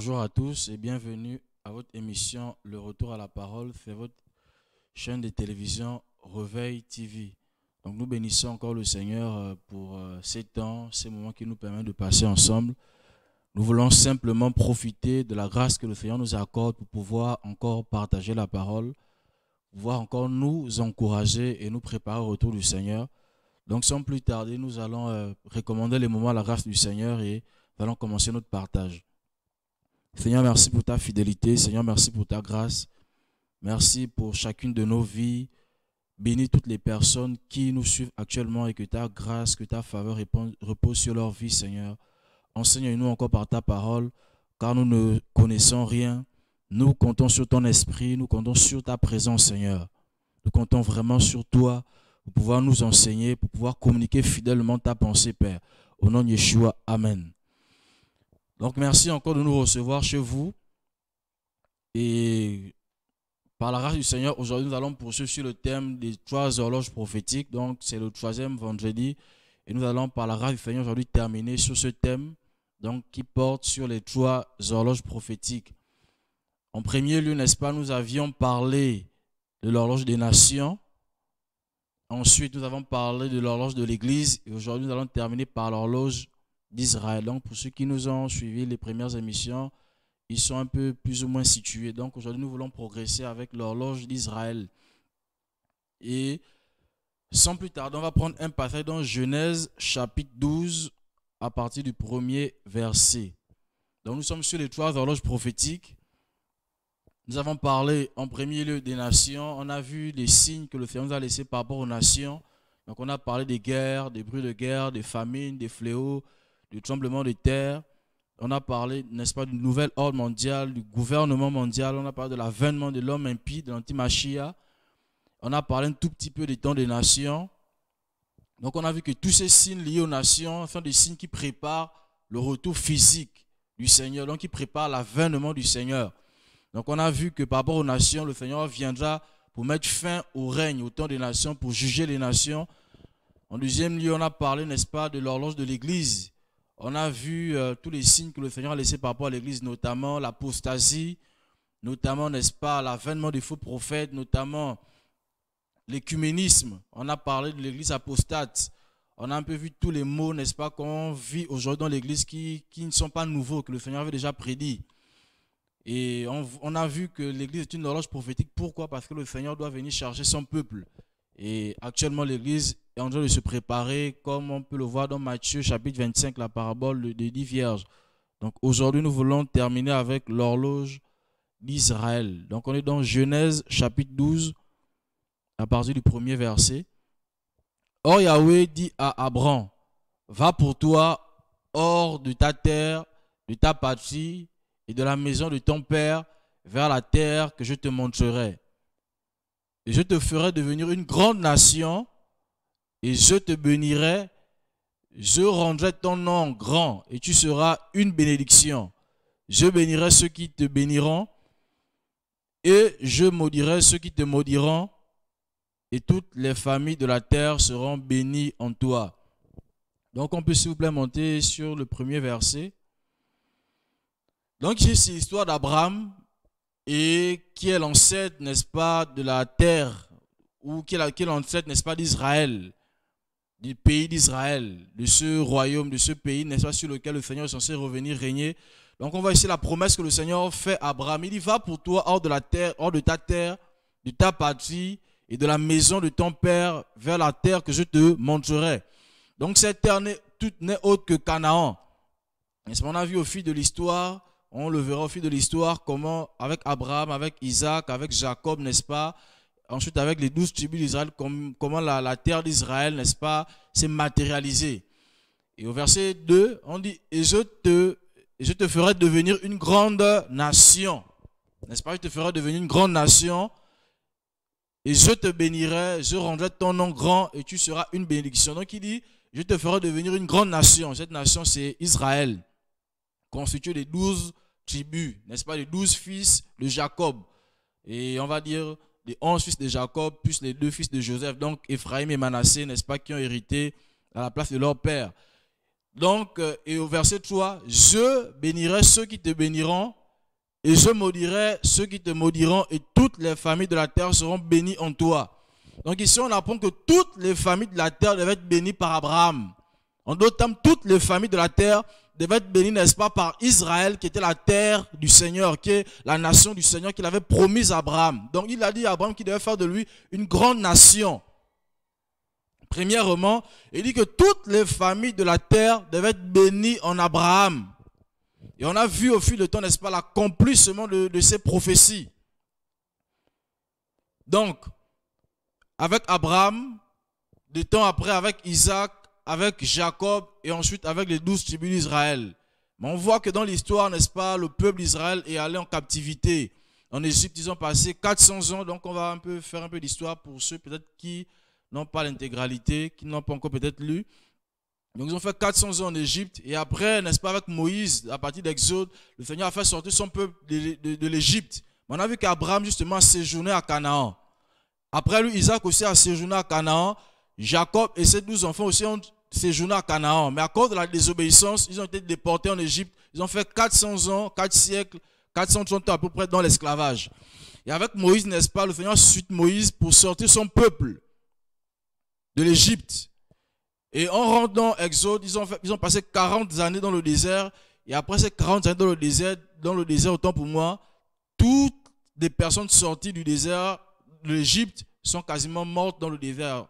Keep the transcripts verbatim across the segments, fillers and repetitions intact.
Bonjour à tous et bienvenue à votre émission Le Retour à la Parole, c'est votre chaîne de télévision Réveil T V. Donc nous bénissons encore le Seigneur pour ces temps, ces moments qui nous permettent de passer ensemble. Nous voulons simplement profiter de la grâce que le Seigneur nous accorde pour pouvoir encore partager la parole, pouvoir encore nous encourager et nous préparer au retour du Seigneur. Donc sans plus tarder, nous allons euh, recommander les moments à la grâce du Seigneur et nous allons commencer notre partage. Seigneur, merci pour ta fidélité. Seigneur, merci pour ta grâce. Merci pour chacune de nos vies. Bénis toutes les personnes qui nous suivent actuellement et que ta grâce, que ta faveur repose sur leur vie, Seigneur. Enseigne-nous encore par ta parole, car nous ne connaissons rien. Nous comptons sur ton esprit, nous comptons sur ta présence, Seigneur. Nous comptons vraiment sur toi pour pouvoir nous enseigner, pour pouvoir communiquer fidèlement ta pensée, Père. Au nom de Yeshua, Amen. Donc, merci encore de nous recevoir chez vous. Et par la grâce du Seigneur, aujourd'hui, nous allons poursuivre sur le thème des trois horloges prophétiques. Donc, c'est le troisième vendredi. Et nous allons, par la grâce du Seigneur, aujourd'hui terminer sur ce thème donc, qui porte sur les trois horloges prophétiques. En premier lieu, n'est-ce pas, nous avions parlé de l'horloge des nations. Ensuite, nous avons parlé de l'horloge de l'Église. Et aujourd'hui, nous allons terminer par l'horloge d'Israël. Donc, pour ceux qui nous ont suivi les premières émissions, ils sont un peu plus ou moins situés. Donc, aujourd'hui, nous voulons progresser avec l'horloge d'Israël. Et sans plus tarder, on va prendre un passage dans Genèse chapitre douze à partir du premier verset. Donc, nous sommes sur les trois horloges prophétiques. Nous avons parlé en premier lieu des nations. On a vu les signes que le Seigneur nous a laissés par rapport aux nations. Donc, on a parlé des guerres, des bruits de guerre, des famines, des fléaux, du tremblement de terre. On a parlé, n'est-ce pas, du nouvel ordre mondial, du gouvernement mondial. On a parlé de l'avènement de l'homme impie, de l'antimachia. On a parlé un tout petit peu des temps des nations. Donc, on a vu que tous ces signes liés aux nations sont des signes qui préparent le retour physique du Seigneur, donc qui préparent l'avènement du Seigneur. Donc, on a vu que par rapport aux nations, le Seigneur viendra pour mettre fin au règne, au temps des nations, pour juger les nations. En deuxième lieu, on a parlé, n'est-ce pas, de l'horloge de l'Église. On a vu euh, tous les signes que le Seigneur a laissés par rapport à l'Église, notamment l'apostasie, notamment, n'est-ce pas, l'avènement des faux prophètes, notamment l'écuménisme. On a parlé de l'Église apostate. On a un peu vu tous les mots, n'est-ce pas, qu'on vit aujourd'hui dans l'Église qui, qui ne sont pas nouveaux, que le Seigneur avait déjà prédit. Et on, on a vu que l'Église est une horloge prophétique. Pourquoi? Parce que le Seigneur doit venir chercher son peuple. Et actuellement, l'Église est en train de se préparer, comme on peut le voir dans Matthieu chapitre vingt-cinq, la parabole des dix vierges. Donc aujourd'hui, nous voulons terminer avec l'horloge d'Israël. Donc on est dans Genèse chapitre douze, à partir du premier verset. Or Yahweh dit à Abraham, va pour toi hors de ta terre, de ta patrie et de la maison de ton père, vers la terre que je te montrerai. Et je te ferai devenir une grande nation, et je te bénirai, je rendrai ton nom grand, et tu seras une bénédiction. Je bénirai ceux qui te béniront, et je maudirai ceux qui te maudiront, et toutes les familles de la terre seront bénies en toi. Donc on peut s'il vous plaît monter sur le premier verset. Donc ici c'est l'histoire d'Abraham, et qui est l'ancêtre, n'est-ce pas, de la terre, ou qui est l'ancêtre, n'est-ce pas, d'Israël, du pays d'Israël, de ce royaume, de ce pays, n'est-ce pas, sur lequel le Seigneur est censé revenir régner. Donc on voit ici la promesse que le Seigneur fait à Abraham. Il dit, va pour toi hors de la terre, hors de ta terre, de ta patrie et de la maison de ton père, vers la terre que je te montrerai. Donc cette terre n'est autre que Canaan. N'est-ce pas, on a vu au fil de l'histoire, on le verra au fil de l'histoire, comment avec Abraham, avec Isaac, avec Jacob, n'est-ce pas, ensuite avec les douze tribus d'Israël, comment la, la terre d'Israël, n'est-ce pas, s'est matérialisée. Et au verset deux, on dit, et je te, et je te ferai devenir une grande nation. N'est-ce pas, je te ferai devenir une grande nation, et je te bénirai, je rendrai ton nom grand, et tu seras une bénédiction. Donc il dit, je te ferai devenir une grande nation. Cette nation, c'est Israël, constitué des douze tribus, n'est-ce pas, les douze fils de Jacob. Et on va dire les onze fils de Jacob, plus les deux fils de Joseph, donc Ephraïm et Manassé, n'est-ce pas, qui ont hérité à la place de leur père. Donc, euh, et au verset trois, je bénirai ceux qui te béniront, et je maudirai ceux qui te maudiront, et toutes les familles de la terre seront bénies en toi. Donc ici, on apprend que toutes les familles de la terre devaient être bénies par Abraham. En d'autres termes, toutes les familles de la terre devaient être bénies, n'est-ce pas, par Israël, qui était la terre du Seigneur, qui est la nation du Seigneur qu'il avait promise à Abraham. Donc il a dit à Abraham qu'il devait faire de lui une grande nation. Premièrement, il dit que toutes les familles de la terre devaient être bénies en Abraham. Et on a vu au fil du temps, n'est-ce pas, l'accomplissement de, de ces prophéties. Donc, avec Abraham, de temps après, avec Isaac, avec Jacob et ensuite avec les douze tribus d'Israël. Mais on voit que dans l'histoire, n'est-ce pas, le peuple d'Israël est allé en captivité. En Égypte, ils ont passé quatre cents ans, donc on va un peu faire un peu d'histoire pour ceux peut-être qui n'ont pas l'intégralité, qui n'ont pas encore peut-être lu. Donc ils ont fait quatre cents ans en Égypte et après, n'est-ce pas, avec Moïse, à partir d'Exode, le Seigneur a fait sortir son peuple de, de, de l'Égypte. On a vu qu'Abraham justement a séjourné à Canaan. Après lui, Isaac aussi a séjourné à Canaan. Jacob et ses douze enfants aussi ont séjourné à Canaan. Mais à cause de la désobéissance, ils ont été déportés en Égypte. Ils ont fait quatre cents ans, quatre siècles, quatre cent trente ans à peu près dans l'esclavage. Et avec Moïse, n'est-ce pas, le Seigneur suscite Moïse pour sortir son peuple de l'Égypte. Et en rendant Exode, ils ont, fait, ils ont passé quarante années dans le désert. Et après ces quarante années dans le désert, dans le désert, autant pour moi, toutes les personnes sorties du désert de l'Égypte sont quasiment mortes dans le désert.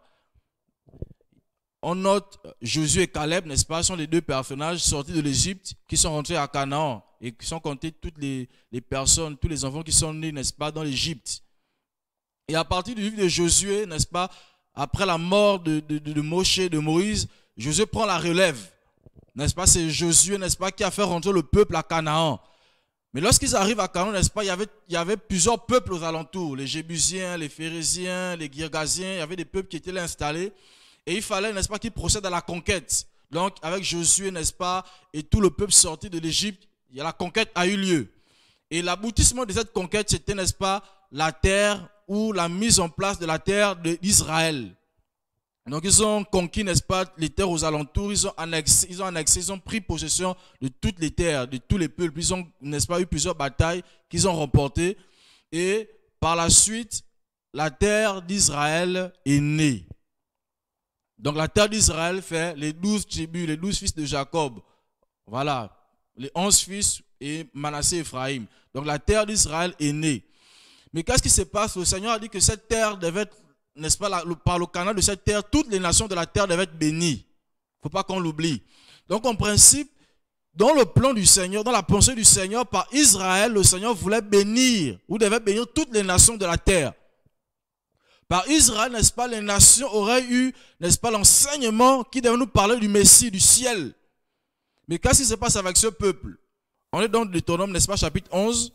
On note Josué et Caleb, n'est-ce pas, sont les deux personnages sortis de l'Égypte qui sont rentrés à Canaan et qui sont comptés toutes les, les personnes, tous les enfants qui sont nés, n'est-ce pas, dans l'Égypte. Et à partir du livre de Josué, n'est-ce pas, après la mort de, de, de, de Moshe, de Moïse, Josué prend la relève. N'est-ce pas, c'est Josué, n'est-ce pas, qui a fait rentrer le peuple à Canaan. Mais lorsqu'ils arrivent à Canaan, n'est-ce pas, il y avait, il y avait plusieurs peuples aux alentours. Les Jébusiens, les Phérésiens, les Girgasiens, il y avait des peuples qui étaient là installés. Et il fallait, n'est-ce pas, qu'ils procèdent à la conquête. Donc, avec Josué, n'est-ce pas, et tout le peuple sorti de l'Égypte, la conquête a eu lieu. Et l'aboutissement de cette conquête, c'était, n'est-ce pas, la terre ou la mise en place de la terre d'Israël. Donc, ils ont conquis, n'est-ce pas, les terres aux alentours, ils ont annexé, ils ont annexé, ils ont pris possession de toutes les terres, de tous les peuples. Ils ont, n'est-ce pas, eu plusieurs batailles qu'ils ont remportées. Et par la suite, la terre d'Israël est née. Donc la terre d'Israël fait les douze tribus, les douze fils de Jacob. Voilà, les onze fils et Manassé et Ephraïm. Donc la terre d'Israël est née. Mais qu'est-ce qui se passe? Le Seigneur a dit que cette terre devait être, n'est-ce pas, la, le, par le canal de cette terre, toutes les nations de la terre devaient être bénies. Il ne faut pas qu'on l'oublie. Donc en principe, dans le plan du Seigneur, dans la pensée du Seigneur, par Israël, le Seigneur voulait bénir, ou devait bénir toutes les nations de la terre. Par Israël, n'est-ce pas, les nations auraient eu, n'est-ce pas, l'enseignement qui devait nous parler du Messie, du ciel. Mais qu'est-ce qui se passe avec ce peuple? On est dans Deutéronome, n'est-ce pas, chapitre onze.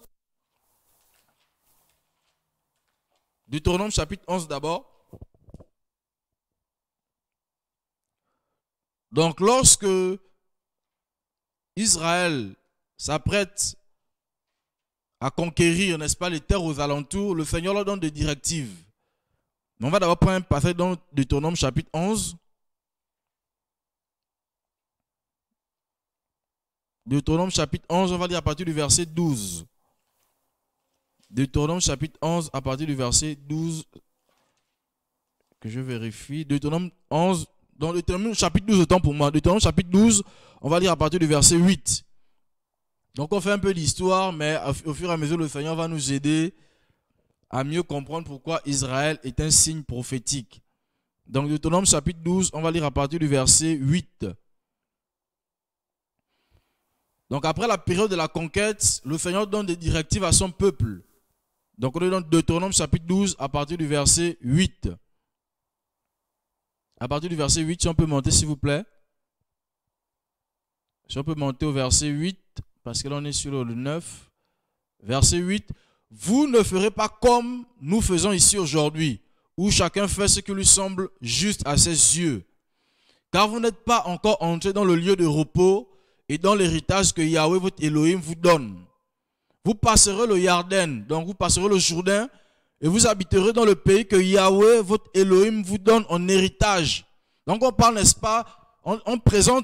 Deutéronome, chapitre onze d'abord. Donc, lorsque Israël s'apprête à conquérir, n'est-ce pas, les terres aux alentours, le Seigneur leur donne des directives. On va d'abord prendre un passage dans Deutéronome chapitre onze. Deutéronome chapitre onze, on va lire à partir du verset douze. Deutéronome chapitre onze, à partir du verset douze. Que je vérifie. Deutéronome onze, dans Deutéronome chapitre douze, autant pour moi. Deutéronome chapitre douze, on va lire à partir du verset huit. Donc on fait un peu d'histoire, mais au fur et à mesure, le Seigneur va nous aider à mieux comprendre pourquoi Israël est un signe prophétique. Donc, Deutéronome chapitre douze, on va lire à partir du verset huit. Donc, après la période de la conquête, le Seigneur donne des directives à son peuple. Donc, on est dans Deutéronome chapitre douze, à partir du verset huit. À partir du verset huit, si on peut monter, s'il vous plaît. Si on peut monter au verset huit, parce que là, on est sur le neuf. Verset huit. Vous ne ferez pas comme nous faisons ici aujourd'hui, où chacun fait ce qui lui semble juste à ses yeux. Car vous n'êtes pas encore entrés dans le lieu de repos et dans l'héritage que Yahweh, votre Elohim, vous donne. Vous passerez le Yarden, donc vous passerez le Jourdain, et vous habiterez dans le pays que Yahweh, votre Elohim, vous donne en héritage. Donc on parle, n'est-ce pas, on, on présente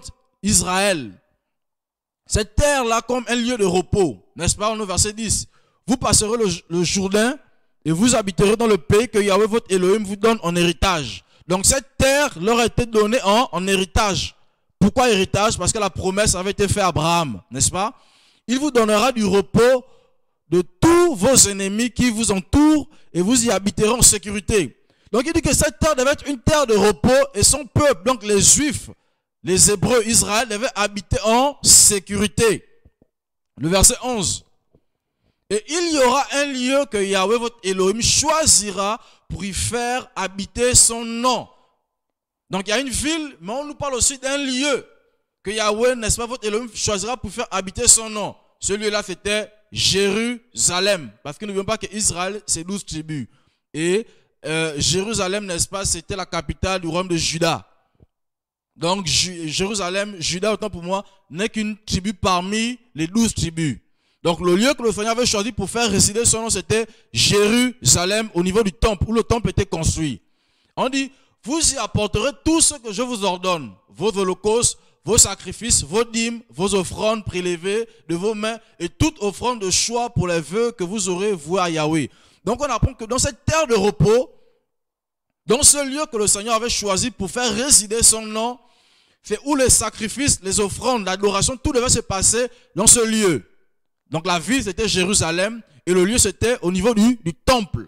Israël cette terre-là comme un lieu de repos. N'est-ce pas? Au verset dix. Vous passerez le, le Jourdain et vous habiterez dans le pays que Yahweh votre Elohim vous donne en héritage. Donc cette terre leur a été donnée en, en héritage. Pourquoi héritage? Parce que la promesse avait été faite à Abraham, n'est-ce pas? Il vous donnera du repos de tous vos ennemis qui vous entourent et vous y habiterez en sécurité. Donc il dit que cette terre devait être une terre de repos et son peuple, donc les Juifs, les Hébreux, Israël, devaient habiter en sécurité. Le verset onze. Et il y aura un lieu que Yahweh votre Elohim choisira pour y faire habiter son nom. Donc il y a une ville, mais on nous parle aussi d'un lieu que Yahweh, n'est-ce pas, votre Elohim choisira pour faire habiter son nom. Ce lieu-là, c'était Jérusalem. Parce que n'oublions pas qu'Israël, c'est douze tribus. Et euh, Jérusalem, n'est-ce pas, c'était la capitale du royaume de Juda. Donc Jérusalem, Juda, autant pour moi, n'est qu'une tribu parmi les douze tribus. Donc le lieu que le Seigneur avait choisi pour faire résider son nom, c'était Jérusalem, au niveau du temple, où le temple était construit. On dit, vous y apporterez tout ce que je vous ordonne, vos holocaustes, vos sacrifices, vos dîmes, vos offrandes prélevées de vos mains et toute offrande de choix pour les vœux que vous aurez voués à Yahweh. Donc on apprend que dans cette terre de repos, dans ce lieu que le Seigneur avait choisi pour faire résider son nom, c'est où les sacrifices, les offrandes, l'adoration, tout devait se passer dans ce lieu. Donc la ville c'était Jérusalem et le lieu c'était au niveau du, du temple.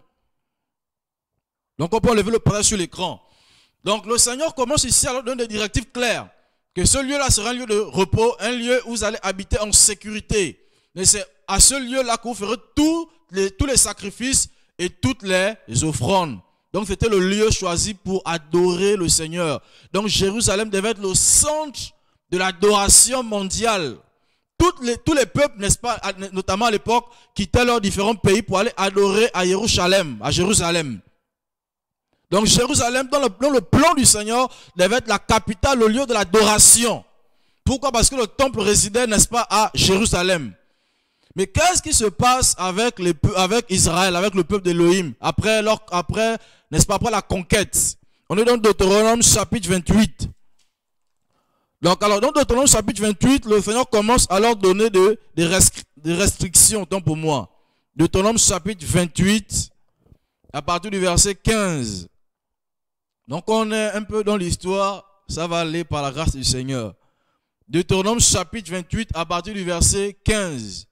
Donc on peut enlever le passage sur l'écran. Donc le Seigneur commence ici à leur donner des directives claires. Que ce lieu-là sera un lieu de repos, un lieu où vous allez habiter en sécurité. Mais c'est à ce lieu-là que vous ferez tous les, tous les sacrifices et toutes les, les offrandes. Donc c'était le lieu choisi pour adorer le Seigneur. Donc Jérusalem devait être le centre de l'adoration mondiale. Toutes les, tous les peuples, n'est-ce pas, notamment à l'époque, quittaient leurs différents pays pour aller adorer à Jérusalem, à Jérusalem. Donc Jérusalem, dans le, dans le plan du Seigneur, devait être la capitale, le lieu de l'adoration. Pourquoi? Parce que le temple résidait, n'est-ce pas, à Jérusalem. Mais qu'est-ce qui se passe avec, les, avec Israël, avec le peuple d'Élohim, après, leur, après, n'est-ce pas, après la conquête? On est dans Deutéronome chapitre vingt-huit. Donc, alors, dans Deutéronome chapitre vingt-huit, le Seigneur commence à leur donner de, des, restri des restrictions, tant pour moi. Deutéronome chapitre vingt-huit, à partir du verset quinze. Donc, on est un peu dans l'histoire, ça va aller par la grâce du Seigneur. Deutéronome chapitre vingt-huit, à partir du verset quinze.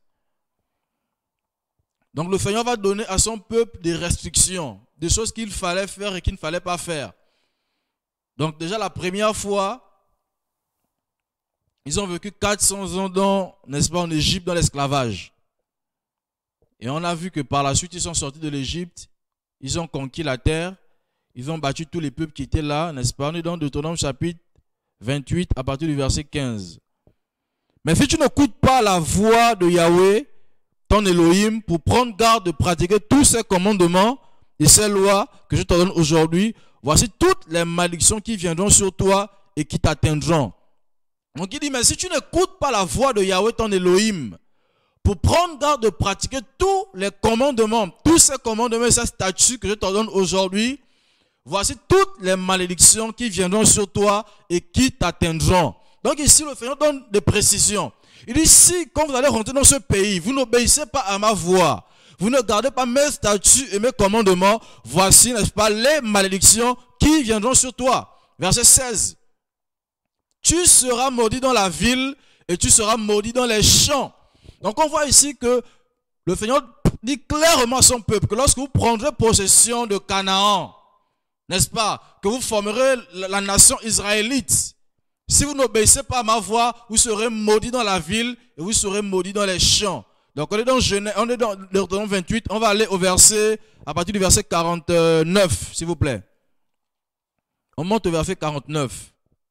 Donc, le Seigneur va donner à son peuple des restrictions, des choses qu'il fallait faire et qu'il ne fallait pas faire. Donc, déjà, la première fois, ils ont vécu quatre cents ans dans, n'est-ce pas, en Égypte, dans l'esclavage. Et on a vu que par la suite, ils sont sortis de l'Égypte, ils ont conquis la terre, ils ont battu tous les peuples qui étaient là, n'est-ce pas? On est dans Deutéronome chapitre vingt-huit, à partir du verset quinze. Mais si tu n'écoutes pas la voix de Yahweh, ton Elohim, pour prendre garde de pratiquer tous ces commandements et ces lois que je te donne aujourd'hui, voici toutes les malédictions qui viendront sur toi et qui t'atteindront. Donc il dit, mais si tu n'écoutes pas la voix de Yahweh, ton Elohim, pour prendre garde de pratiquer tous les commandements, tous ces commandements et ces statuts que je te donne aujourd'hui, voici toutes les malédictions qui viendront sur toi et qui t'atteindront. Donc ici, le Seigneur donne des précisions. Il dit, si quand vous allez rentrer dans ce pays, vous n'obéissez pas à ma voix, vous ne gardez pas mes statuts et mes commandements, voici, n'est-ce pas, les malédictions qui viendront sur toi. Verset seize. Tu seras maudit dans la ville et tu seras maudit dans les champs. Donc on voit ici que le Seigneur dit clairement à son peuple que lorsque vous prendrez possession de Canaan, n'est-ce pas, que vous formerez la nation israélite, si vous n'obéissez pas à ma voix, vous serez maudits dans la ville et vous serez maudits dans les champs. Donc on est dans Genèse, on est dans Deutéronome vingt-huit, on va aller au verset, à partir du verset quarante-neuf, s'il vous plaît. On monte au verset quarante-neuf.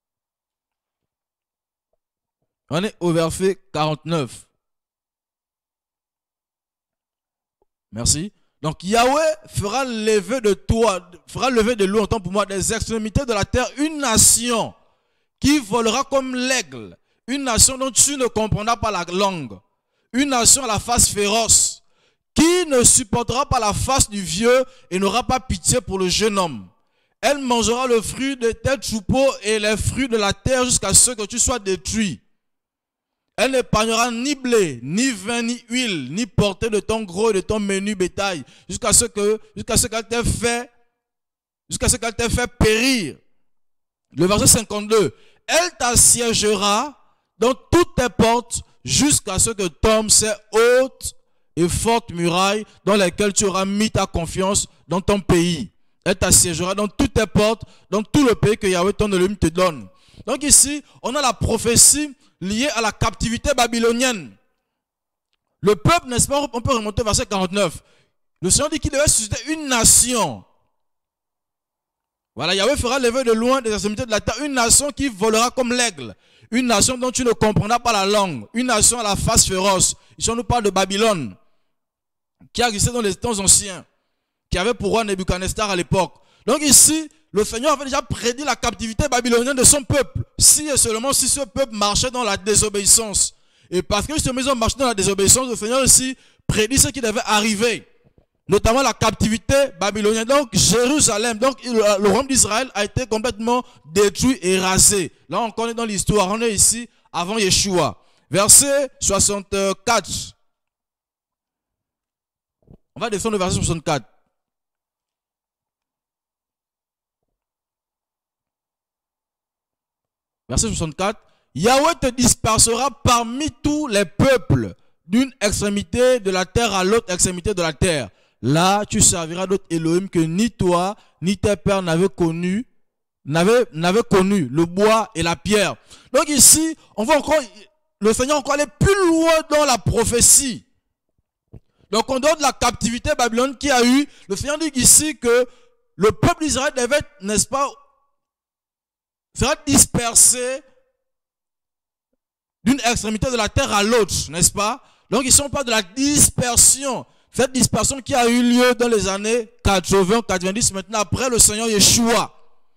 On est au verset quarante-neuf. Merci. Donc Yahweh fera lever de toi, fera lever de lui, en tant pour moi, des extrémités de la terre, une nation qui volera comme l'aigle, une nation dont tu ne comprendras pas la langue, une nation à la face féroce, qui ne supportera pas la face du vieux et n'aura pas pitié pour le jeune homme. Elle mangera le fruit de tes troupeaux et les fruits de la terre jusqu'à ce que tu sois détruit. Elle n'épargnera ni blé, ni vin, ni huile, ni portée de ton gros et de ton menu bétail, jusqu'à ce que, jusqu'à ce qu'elle t'ait fait, jusqu'à ce qu'elle t'ait fait périr. Le verset cinquante-deux. Elle t'assiégera dans toutes tes portes, jusqu'à ce que tombent ces hautes et fortes murailles dans lesquelles tu auras mis ta confiance dans ton pays. Elle t'assiégera dans toutes tes portes, dans tout le pays que Yahweh ton Elohim te donne. Donc ici, on a la prophétie liée à la captivité babylonienne. Le peuple, n'est-ce pas, on peut remonter au verset quarante-neuf. Le Seigneur dit qu'il devait susciter une nation. Voilà, Yahweh fera lever de loin des extrémités de la terre une nation qui volera comme l'aigle. Une nation dont tu ne comprendras pas la langue. Une nation à la face féroce. Ici, on nous parle de Babylone, qui a existé dans les temps anciens, qui avait pour roi Nebuchadnezzar à l'époque. Donc ici, le Seigneur avait déjà prédit la captivité babylonienne de son peuple. Si et seulement si ce peuple marchait dans la désobéissance. Et parce que justement ils ont marché dans la désobéissance, le Seigneur ici prédit ce qui devait arriver. Notamment la captivité babylonienne. Donc Jérusalem, donc le royaume d'Israël a été complètement détruit et rasé. Là on connaît dans l'histoire, on est ici avant Yeshua. Verset soixante-quatre. On va descendre au verset soixante-quatre. Verset soixante-quatre. Yahweh te dispersera parmi tous les peuples, d'une extrémité de la terre à l'autre extrémité de la terre. Là, tu serviras d'autres Elohim que ni toi, ni tes pères n'avaient connu, n'avaient, n'avaient connu, le bois et la pierre. Donc ici, on va encore, le Seigneur encore aller plus loin dans la prophétie. Donc en dehors de la captivité babylonienne qui a eu, le Seigneur dit ici que le peuple d'Israël devait, n'est-ce pas, sera dispersé d'une extrémité de la terre à l'autre, n'est-ce pas? Donc ici on parle de la dispersion. Cette dispersion qui a eu lieu dans les années quatre-vingts quatre-vingt-dix, maintenant après le Seigneur Yeshua,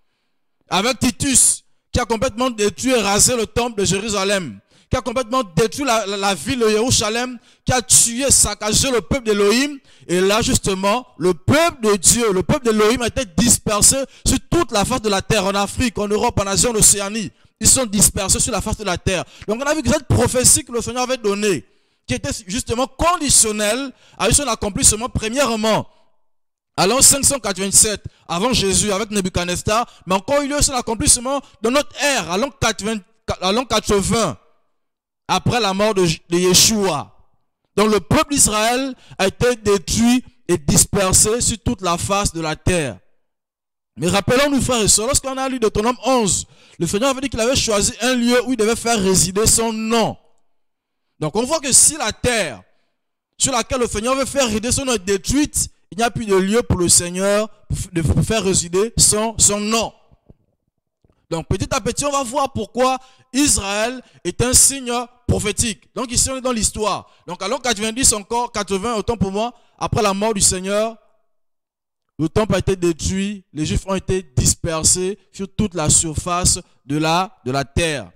avec Titus, qui a complètement détruit et rasé le temple de Jérusalem, qui a complètement détruit la, la, la ville de Jérusalem, qui a tué, saccagé le peuple d'Élohim. Et là justement, le peuple de Dieu, le peuple d'Élohim a été dispersé sur toute la face de la terre, en Afrique, en Europe, en Asie, en Océanie. Ils sont dispersés sur la face de la terre. Donc on a vu que cette prophétie que le Seigneur avait donnée, qui était justement conditionnelle, a eu son accomplissement premièrement à l'an cinq cent quatre-vingt-sept avant Jésus avec Nebuchadnezzar, mais encore il y a eu son accomplissement dans notre ère à l'an quatre-vingts après la mort de, de Yeshua. Donc le peuple d'Israël a été détruit et dispersé sur toute la face de la terre. Mais rappelons-nous frères et sœurs, lorsqu'on a lu Deutéronome onze, le Seigneur avait dit qu'il avait choisi un lieu où il devait faire résider son nom. Donc on voit que si la terre sur laquelle le Seigneur veut faire résider son nom est détruite, il n'y a plus de lieu pour le Seigneur de faire résider son, son nom. Donc petit à petit on va voir pourquoi Israël est un signe prophétique. Donc ici on est dans l'histoire. Donc à l'an quatre-vingt-dix encore, quatre-vingts, autant pour moi, après la mort du Seigneur, le temple a été détruit, les Juifs ont été dispersés sur toute la surface de la, de la terre.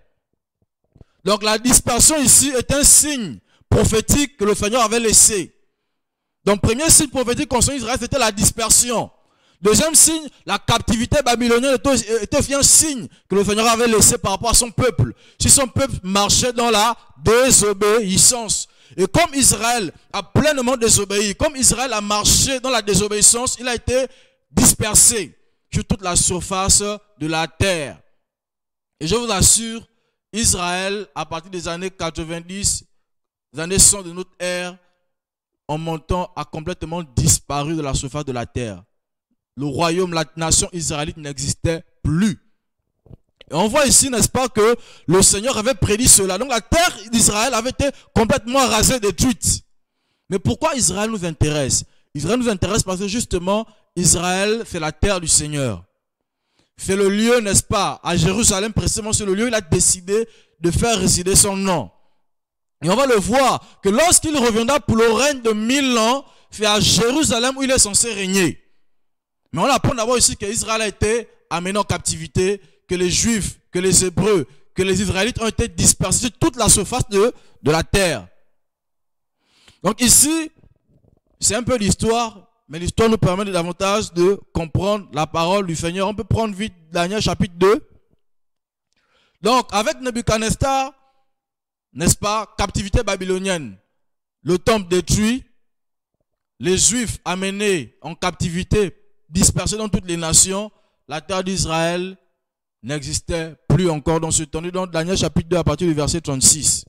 Donc la dispersion ici est un signe prophétique que le Seigneur avait laissé. Donc premier signe prophétique concernant Israël, c'était la dispersion. Deuxième signe, la captivité babylonienne était aussi un signe que le Seigneur avait laissé par rapport à son peuple. Si son peuple marchait dans la désobéissance. Et comme Israël a pleinement désobéi, comme Israël a marché dans la désobéissance, il a été dispersé sur toute la surface de la terre. Et je vous assure, Israël, à partir des années quatre-vingt-dix, des années cent de notre ère, en montant, a complètement disparu de la surface de la terre. Le royaume, la nation israélite n'existait plus. Et on voit ici, n'est-ce pas, que le Seigneur avait prédit cela. Donc la terre d'Israël avait été complètement rasée, détruite. Mais pourquoi Israël nous intéresse? Israël nous intéresse parce que justement, Israël, c'est la terre du Seigneur. C'est le lieu, n'est-ce pas, à Jérusalem, précisément sur le lieu où il a décidé de faire résider son nom. Et on va le voir que lorsqu'il reviendra pour le règne de mille ans, c'est à Jérusalem où il est censé régner. Mais on apprend d'abord ici qu'Israël a été amené en captivité, que les Juifs, que les Hébreux, que les Israélites ont été dispersés sur toute la surface de, de la terre. Donc ici, c'est un peu l'histoire, mais l'histoire nous permet davantage de comprendre la parole du Seigneur. On peut prendre vite Daniel chapitre deux. Donc, avec Nebuchadnezzar, n'est-ce pas, captivité babylonienne, le temple détruit, les Juifs amenés en captivité, dispersés dans toutes les nations, la terre d'Israël n'existait plus encore dans ce temps. Dans Daniel chapitre deux à partir du verset trente-six.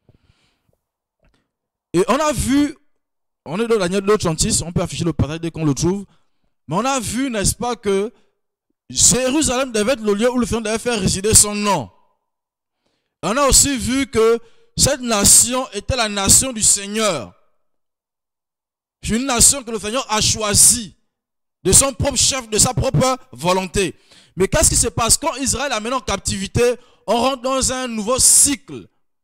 Et on a vu, on est dans Daniel deux, trente-six, on peut afficher le passage dès qu'on le trouve, mais on a vu, n'est-ce pas, que Jérusalem devait être le lieu où le Seigneur devait faire résider son nom. On a aussi vu que cette nation était la nation du Seigneur. C'est une nation que le Seigneur a choisie de son propre chef, de sa propre volonté. Mais qu'est-ce qui se passe quand Israël est mené en captivité? On rentre dans un nouveau cycle.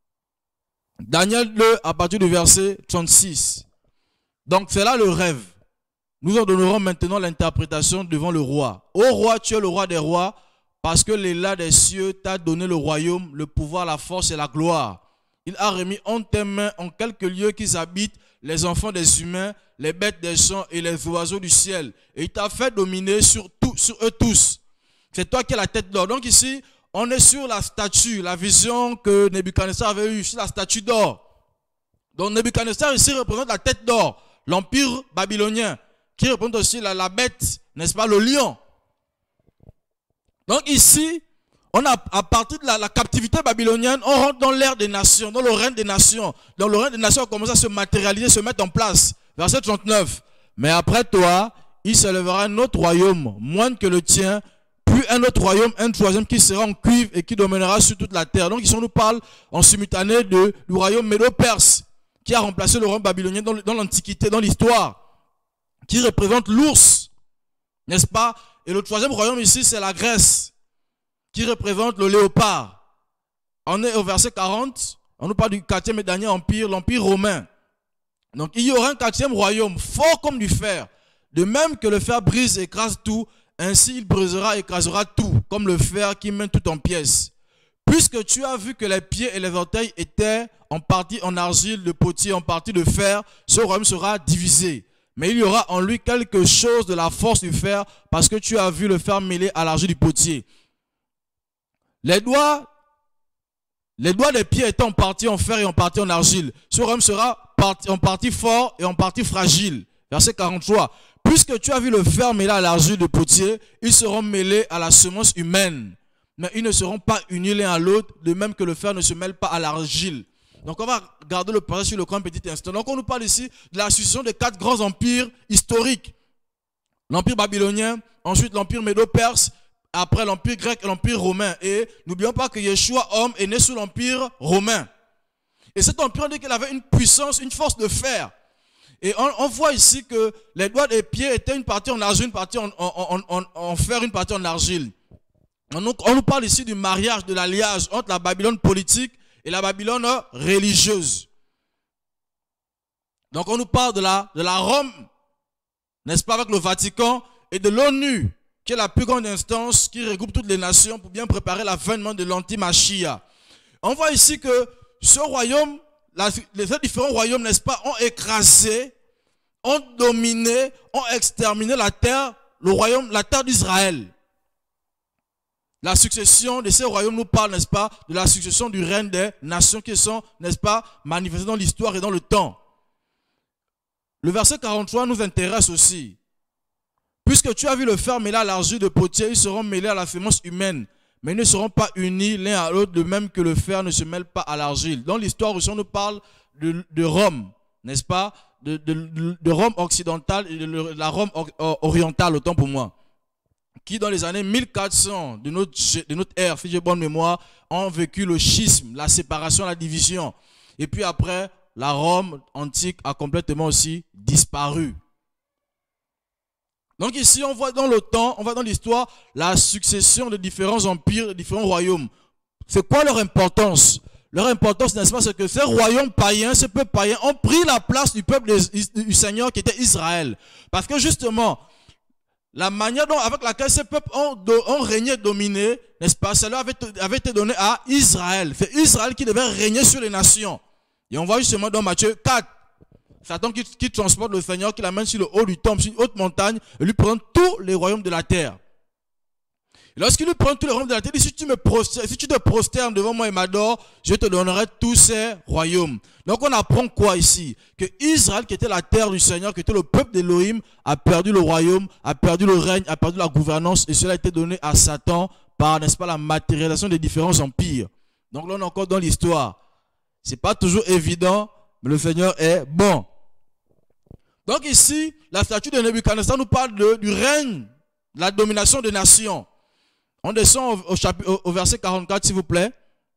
Daniel deux à partir du verset trente-six. Donc c'est là le rêve. Nous en donnerons maintenant l'interprétation devant le roi. Ô roi, tu es le roi des rois, parce que l'élan des cieux t'a donné le royaume, le pouvoir, la force et la gloire. Il a remis en tes mains en quelques lieux qu'ils habitent les enfants des humains, les bêtes des champs et les oiseaux du ciel. Et il t'a fait dominer sur, tout, sur eux tous. C'est toi qui es la tête d'or. Donc ici, on est sur la statue, la vision que Nebuchadnezzar avait eue, sur la statue d'or. Donc Nebuchadnezzar ici représente la tête d'or, l'empire babylonien, qui représente aussi la, la bête, n'est-ce pas, le lion. Donc ici, on a, à partir de la, la captivité babylonienne, on rentre dans l'ère des nations, dans le règne des nations. Dans le règne des nations, on commence à se matérialiser, se mettre en place. Verset trente-neuf. Mais après toi, il se lèvera un autre royaume, moindre que le tien, puis un autre royaume, un troisième qui sera en cuivre et qui dominera sur toute la terre. Donc ici, on nous parle en simultané de, du royaume médo-perse, qui a remplacé le royaume babylonien dans, dans l'Antiquité, dans l'histoire, qui représente l'ours, n'est-ce pas? Et le troisième royaume ici, c'est la Grèce, qui représente le léopard. On est au verset quarante, on nous parle du quatrième et dernier empire, l'empire romain. Donc il y aura un quatrième royaume, fort comme du fer. De même que le fer brise et écrase tout, ainsi il brisera et écrasera tout, comme le fer qui met tout en pièces. Puisque tu as vu que les pieds et les orteils étaient en partie en argile, le potier en partie de fer, ce royaume sera divisé. Mais il y aura en lui quelque chose de la force du fer, parce que tu as vu le fer mêlé à l'argile du potier. Les doigts, les doigts des pieds étant en partie en fer et en partie en argile. Ce royaume sera en partie fort et en partie fragile. Verset quarante-trois. Puisque tu as vu le fer mêlé à l'argile du potier, ils seront mêlés à la semence humaine. Mais ils ne seront pas unis l'un à l'autre, de même que le fer ne se mêle pas à l'argile. Donc on va garder le passage sur le coin un petit instant. Donc on nous parle ici de la succession de quatre grands empires historiques. L'empire babylonien, ensuite l'empire médo-perse, après l'empire grec et l'empire romain. Et n'oublions pas que Yeshua, homme, est né sous l'empire romain. Et cet empire, on dit qu'il avait une puissance, une force de fer. Et on, on voit ici que les doigts des pieds étaient une partie en argile, une partie en, en, en, en, en fer, une partie en argile. On nous, on nous parle ici du mariage, de l'alliage entre la Babylone politique et la Babylone religieuse. Donc on nous parle de la, de la Rome, n'est-ce pas, avec le Vatican, et de l'ONU, qui est la plus grande instance qui regroupe toutes les nations pour bien préparer l'avènement de l'anti-Machia. On voit ici que ce royaume, la, les différents royaumes, n'est-ce pas, ont écrasé, ont dominé, ont exterminé la terre, le royaume, la terre d'Israël. La succession de ces royaumes nous parle, n'est-ce pas, de la succession du règne des nations qui sont, n'est-ce pas, manifestées dans l'histoire et dans le temps. Le verset quarante-trois nous intéresse aussi. Puisque tu as vu le fer mêlé à l'argile de potier, ils seront mêlés à la semence humaine, mais ils ne seront pas unis l'un à l'autre, de même que le fer ne se mêle pas à l'argile. Dans l'histoire aussi, on nous parle de, de Rome, n'est-ce pas, de, de, de Rome occidentale et de la Rome orientale, autant pour moi, qui dans les années mille quatre cents de notre, de notre ère, si j'ai bonne mémoire, ont vécu le schisme, la séparation, la division. Et puis après, la Rome antique a complètement aussi disparu. Donc ici, on voit dans le temps, on voit dans l'histoire, la succession de différents empires, de différents royaumes. C'est quoi leur importance? Leur importance, n'est-ce pas, c'est que ces royaumes païens, ces peuples païens ont pris la place du peuple du Seigneur qui était Israël. Parce que justement, la manière dont, avec laquelle ces peuples ont, ont régné, dominé, n'est-ce pas, cela avait, avait été donné à Israël. C'est Israël qui devait régner sur les nations. Et on voit justement dans Matthieu quatre, Satan qui, qui transporte le Seigneur, qui l'amène sur le haut du temple, sur une haute montagne, et lui prend tous les royaumes de la terre. Et lorsqu'il lui prend tous les royaumes de la terre, il dit, si tu, me prosternes, si tu te prosternes devant moi et m'adores, je te donnerai tous ces royaumes. Donc on apprend quoi ici? Que Israël, qui était la terre du Seigneur, qui était le peuple d'Élohim, a perdu le royaume, a perdu le règne, a perdu la gouvernance, et cela a été donné à Satan par, n'est-ce pas, la matérialisation des différents empires. Donc là on est encore dans l'histoire. Ce n'est pas toujours évident, mais le Seigneur est bon. Donc ici, la statue de Nebuchadnezzar nous parle de, du règne, de la domination des nations. On descend au, au, chapitre, au, au verset quarante-quatre, s'il vous plaît.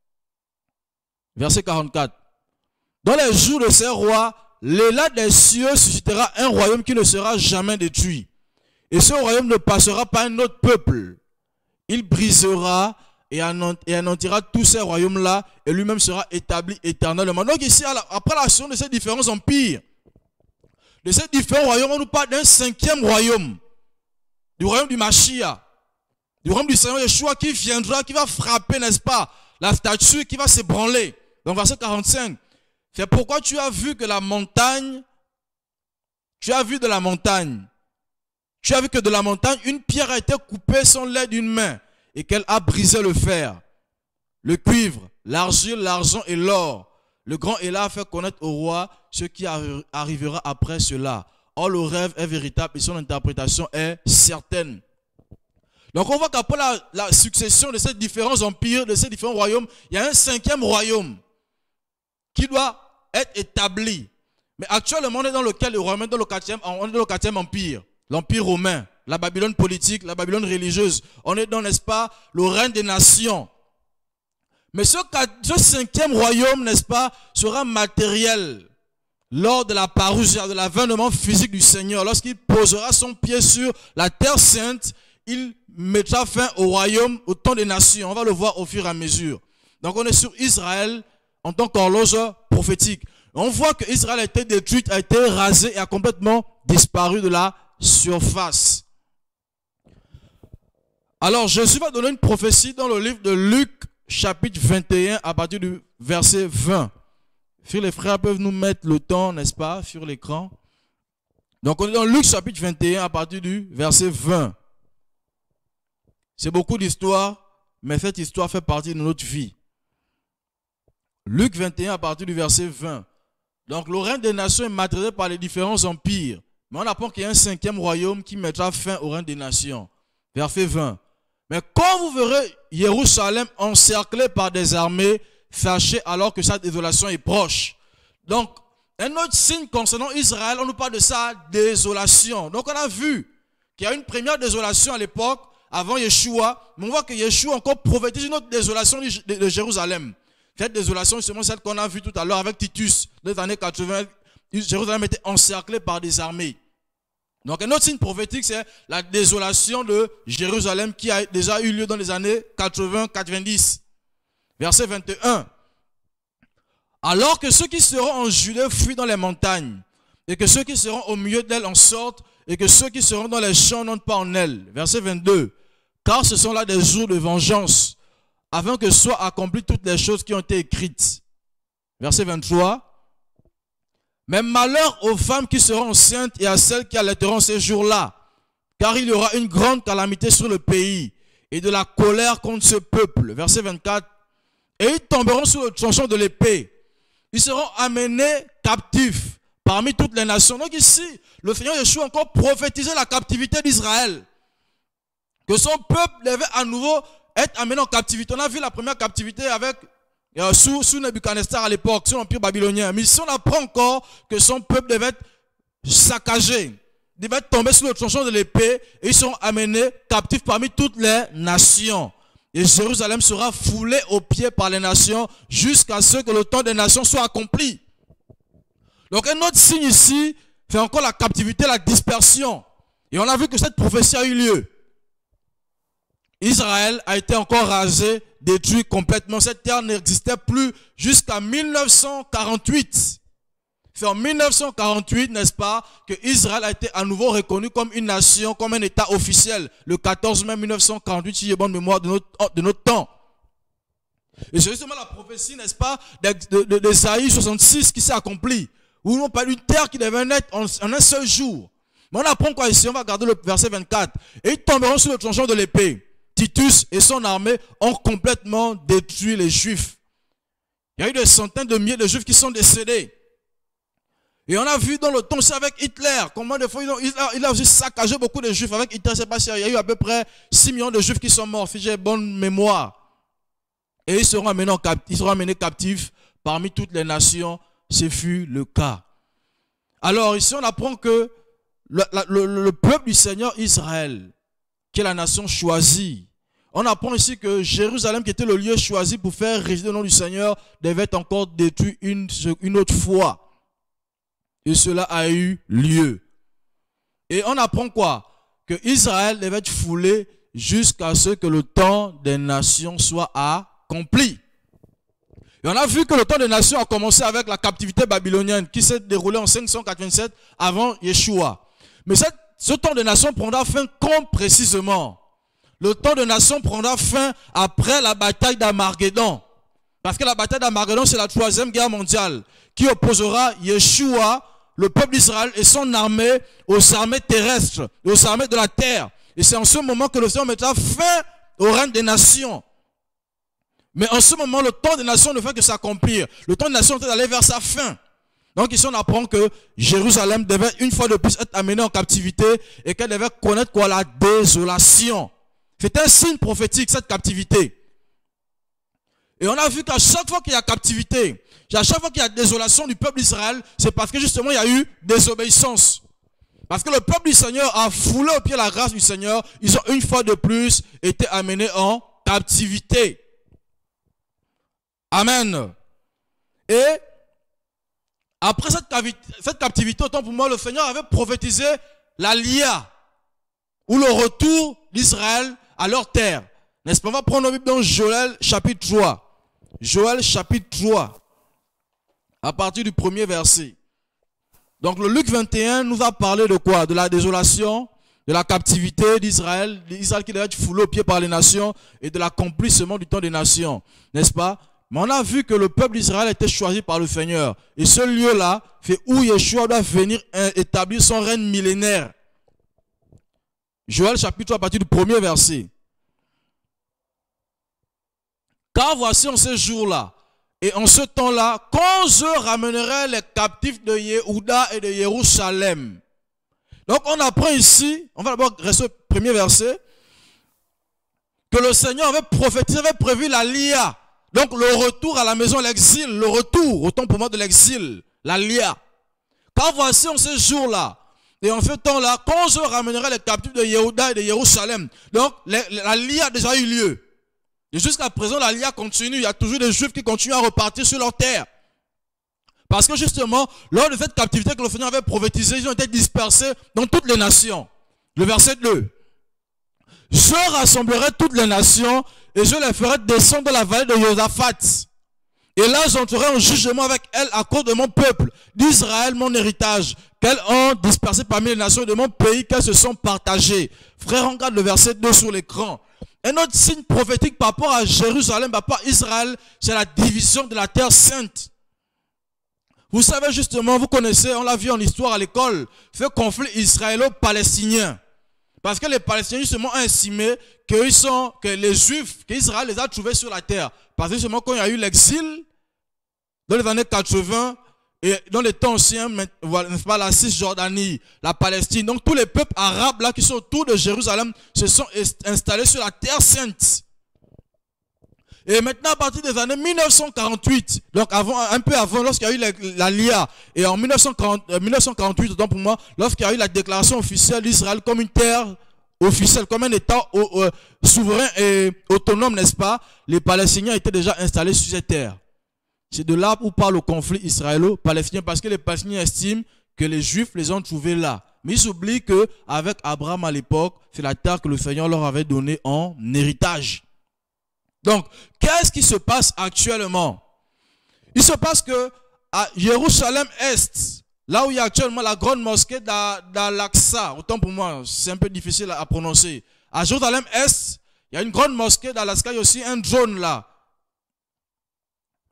Verset quarante-quatre. Dans les jours de ces rois, l'élan des cieux suscitera un royaume qui ne sera jamais détruit. Et ce royaume ne passera pas à un autre peuple. Il brisera et anéantira tous ces royaumes-là, et lui-même sera établi éternellement. Donc ici, après l'action de ces différents empires, de ces différents royaumes, on nous parle d'un cinquième royaume, du royaume du Mashiach, du royaume du Seigneur Yeshua qui viendra, qui va frapper, n'est-ce pas, la statue, qui va s'ébranler. Donc verset quarante-cinq, c'est pourquoi tu as vu que la montagne, tu as vu de la montagne, tu as vu que de la montagne, une pierre a été coupée sans l'aide d'une main, et qu'elle a brisé le fer, le cuivre, l'argile, l'argent et l'or. Le grand Élah a fait connaître au roi ce qui arrivera après cela. Or, le rêve est véritable et son interprétation est certaine. Donc, on voit qu'après la, la succession de ces différents empires, de ces différents royaumes, il y a un cinquième royaume qui doit être établi. Mais actuellement, on est dans lequel le royaume, dans le quatrième, on est dans le quatrième empire, l'empire romain, la Babylone politique, la Babylone religieuse. On est dans, n'est-ce pas, le règne des nations. Mais ce, ce cinquième royaume, n'est-ce pas, sera matériel lors de la parousia, de l'avènement physique du Seigneur. Lorsqu'il posera son pied sur la terre sainte, il mettra fin au royaume, au temps des nations. On va le voir au fur et à mesure. Donc on est sur Israël en tant qu'horloge prophétique. On voit que Israël a été détruit, a été rasé et a complètement disparu de la surface. Alors Jésus va donner une prophétie dans le livre de Luc, chapitre vingt et un, à partir du verset vingt. Si les frères peuvent nous mettre le temps, n'est-ce pas, sur l'écran. Donc on est dans Luc, chapitre vingt et un, à partir du verset vingt. C'est beaucoup d'histoire, mais cette histoire fait partie de notre vie. Luc vingt et un, à partir du verset vingt. Donc le règne des nations est matérialisé par les différents empires. Mais on apprend qu'il y a un cinquième royaume qui mettra fin au règne des nations. Verset vingt. Mais quand vous verrez Jérusalem encerclée par des armées, sachez alors que sa désolation est proche. Donc, un autre signe concernant Israël, on nous parle de sa désolation. Donc, on a vu qu'il y a une première désolation à l'époque, avant Yeshua, mais on voit que Yeshua encore prophétise une autre désolation de, de Jérusalem. Cette désolation, justement, celle qu'on a vue tout à l'heure avec Titus, dans les années quatre-vingt, Jérusalem était encerclée par des armées. Donc un autre signe prophétique, c'est la désolation de Jérusalem qui a déjà eu lieu dans les années quatre-vingts quatre-vingt-dix. Verset vingt et un. Alors que ceux qui seront en Judée fuient dans les montagnes, et que ceux qui seront au milieu d'elles en sortent, et que ceux qui seront dans les champs n'entrent pas en elles. Verset vingt-deux. Car ce sont là des jours de vengeance, afin que soient accomplies toutes les choses qui ont été écrites. Verset vingt-trois. Mais malheur aux femmes qui seront enceintes et à celles qui allaiteront ces jours-là, car il y aura une grande calamité sur le pays et de la colère contre ce peuple. Verset vingt-quatre. Et ils tomberont sous le tranchant de l'épée. Ils seront amenés captifs parmi toutes les nations. Donc ici, le Seigneur Yeshua a encore prophétisé la captivité d'Israël. Que son peuple devait à nouveau être amené en captivité. On a vu la première captivité avec Euh, sous, sous Nebuchadnezzar à l'époque, sous l'empire babylonien. Mais ici on apprend encore que son peuple devait être saccagé, devait tomber sous le tranchant de l'épée, et ils sont amenés captifs parmi toutes les nations. Et Jérusalem sera foulée aux pieds par les nations jusqu'à ce que le temps des nations soit accompli. Donc un autre signe ici fait encore la captivité, la dispersion. Et on a vu que cette prophétie a eu lieu. Israël a été encore rasé, détruit complètement. Cette terre n'existait plus jusqu'à mille neuf cent quarante-huit. C'est en mille neuf cent quarante-huit, n'est-ce pas, que Israël a été à nouveau reconnu comme une nation, comme un État officiel. Le quatorze mai mille neuf cent quarante-huit, si j'ai bonne mémoire de notre, de notre temps. Et c'est justement la prophétie, n'est-ce pas, d'Ésaïe soixante-six qui s'est accomplie. ou non pas une terre qui devait naître en, en un seul jour. Mais on apprend quoi ici? On va regarder le verset vingt-quatre. Et ils tomberont sur le tranchant de l'épée. Titus et son armée ont complètement détruit les Juifs. Il y a eu des centaines de milliers de Juifs qui sont décédés. Et on a vu dans le temps aussi avec Hitler, comment des fois il a, il a aussi saccagé beaucoup de Juifs. Avec Hitler, c'est pas sûr, il y a eu à peu près six millions de Juifs qui sont morts, si j'ai bonne mémoire. Et ils seront amenés, ils seront amenés captifs parmi toutes les nations. Ce fut le cas. Alors ici, on apprend que le, le, le peuple du Seigneur Israël, qui est la nation choisie, on apprend ici que Jérusalem, qui était le lieu choisi pour faire résider le nom du Seigneur, devait être encore détruit une, une autre fois. Et cela a eu lieu. Et on apprend quoi? Que Israël devait être foulé jusqu'à ce que le temps des nations soit accompli. Et on a vu que le temps des nations a commencé avec la captivité babylonienne qui s'est déroulée en cinq cent quatre-vingt-sept avant Yeshua. Mais cette, ce temps des nations prendra fin quand précisément? Le temps des nations prendra fin après la bataille d'Armageddon. Parce que la bataille d'Armageddon, c'est la troisième guerre mondiale qui opposera Yeshua, le peuple d'Israël et son armée aux armées terrestres, aux armées de la terre. Et c'est en ce moment que le Seigneur mettra fin au règne des nations. Mais en ce moment, le temps des nations ne fait que s'accomplir. Le temps des nations est d'aller vers sa fin. Donc ici, on apprend que Jérusalem devait une fois de plus être amenée en captivité et qu'elle devait connaître quoi? La désolation. C'est un signe prophétique, cette captivité. Et on a vu qu'à chaque fois qu'il y a captivité, à chaque fois qu'il y a désolation du peuple d'Israël, c'est parce que justement il y a eu désobéissance. Parce que le peuple du Seigneur a foulé au pied la grâce du Seigneur. Ils ont une fois de plus été amenés en captivité. Amen. Et après cette, cette captivité, autant pour moi, le Seigneur avait prophétisé l'Alia, ou le retour d'Israël à leur terre. N'est-ce pas? On va prendre la Bible dans Joël chapitre trois. Joël chapitre trois, à partir du premier verset. Donc le Luc vingt et un nous a parlé de quoi? De la désolation, de la captivité d'Israël, d'Israël qui devait être foulé aux pieds par les nations et de l'accomplissement du temps des nations. N'est-ce pas? Mais on a vu que le peuple d'Israël était choisi par le Seigneur. Et ce lieu-là, c'est où Yeshua doit venir établir son règne millénaire. Joël chapitre trois, à partir du premier verset. Car voici en ce jour-là, et en ce temps-là, quand je ramènerai les captifs de Yehuda et de Jérusalem. Donc on apprend ici, on va d'abord rester au premier verset, que le Seigneur avait prophétisé, avait prévu la Lia. Donc le retour à la maison, l'exil, le retour, autant pour moi de l'exil, la Lia. Car voici en ce jour-là, et en ce temps-là, quand je ramènerai les captifs de Yehuda et de Jérusalem. Donc les, la Lia a déjà eu lieu. Et jusqu'à présent, la Lia continue. Il y a toujours des Juifs qui continuent à repartir sur leur terre. Parce que justement, lors de cette captivité que le Seigneur avait prophétisée, ils ont été dispersés dans toutes les nations. Le verset deux. Je rassemblerai toutes les nations et je les ferai descendre dans la vallée de Josaphat. Et là, j'entrerai en jugement avec elles à cause de mon peuple, d'Israël, mon héritage, qu'elles ont dispersé parmi les nations de mon pays, qu'elles se sont partagées. Frère, on regarde le verset deux sur l'écran. Un autre signe prophétique par rapport à Jérusalem, par rapport à Israël, c'est la division de la terre sainte. Vous savez justement, vous connaissez, on l'a vu en histoire à l'école, ce conflit israélo-palestinien. Parce que les Palestiniens justement ont estimé que, ils sont, que les Juifs, qu'Israël les a trouvés sur la terre. Parce que justement quand il y a eu l'exil, dans les années quatre-vingt, et dans les temps anciens, n'est-ce pas, la Cisjordanie, la Palestine, donc tous les peuples arabes là qui sont autour de Jérusalem se sont installés sur la terre sainte. Et maintenant, à partir des années mille neuf cent quarante-huit, donc avant, un peu avant, lorsqu'il y a eu la, la L I A, et en mille neuf cent quarante-huit, autant pour moi, lorsqu'il y a eu la déclaration officielle d'Israël comme une terre officielle, comme un État au, euh, souverain et autonome, n'est-ce pas, les Palestiniens étaient déjà installés sur cette terre. C'est de là où part le conflit israélo-palestinien, parce que les Palestiniens estiment que les Juifs les ont trouvés là. Mais ils oublient qu'avec Abraham à l'époque, c'est la terre que le Seigneur leur avait donnée en héritage. Donc, qu'est-ce qui se passe actuellement? Il se passe que à Jérusalem-Est, là où il y a actuellement la grande mosquée d'Al-Aqsa, autant pour moi, c'est un peu difficile à prononcer. À Jérusalem-Est, il y a une grande mosquée d'Al-Aqsa, il y a aussi un drone là.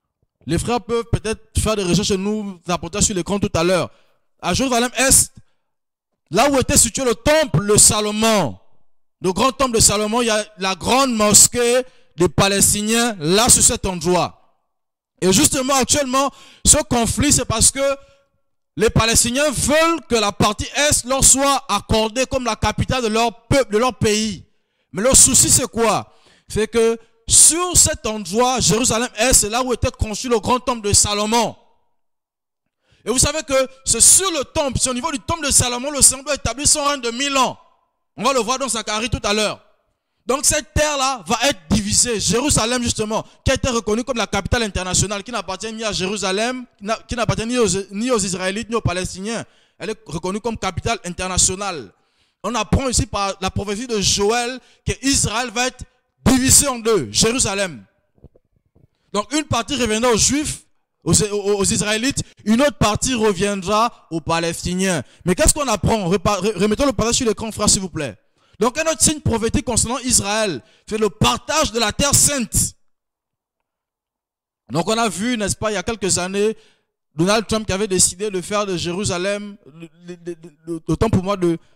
Les frères peuvent peut-être faire des recherches et nous apporter sur l'écran tout à l'heure. À Jérusalem-Est, là où était situé le temple de Salomon, le grand temple de Salomon, il y a la grande mosquée des Palestiniens, là sur cet endroit. Et justement, actuellement, ce conflit, c'est parce que les Palestiniens veulent que la partie Est leur soit accordée comme la capitale de leur peuple, de leur pays. Mais leur souci, c'est quoi? C'est que sur cet endroit, Jérusalem-Est, c'est là où était construit le grand temple de Salomon. Et vous savez que c'est sur le temple, c'est au niveau du temple de Salomon, le Seigneur doit établir son règne de mille ans. On va le voir dans Zacharie tout à l'heure. Donc cette terre-là va être divisée. Jérusalem, justement, qui a été reconnue comme la capitale internationale, qui n'appartient ni à Jérusalem, qui n'appartient ni aux, ni aux Israélites, ni aux Palestiniens. Elle est reconnue comme capitale internationale. On apprend ici par la prophétie de Joël qu'Israël va être divisé en deux, Jérusalem. Donc une partie reviendra aux Juifs, aux, aux, aux Israélites, une autre partie reviendra aux Palestiniens. Mais qu'est-ce qu'on apprend? Remettons le passage sur l'écran, frère, s'il vous plaît. Donc un autre signe prophétique concernant Israël, c'est le partage de la terre sainte. Donc on a vu, n'est-ce pas, il y a quelques années, Donald Trump qui avait décidé de faire de Jérusalem, autant pour moi de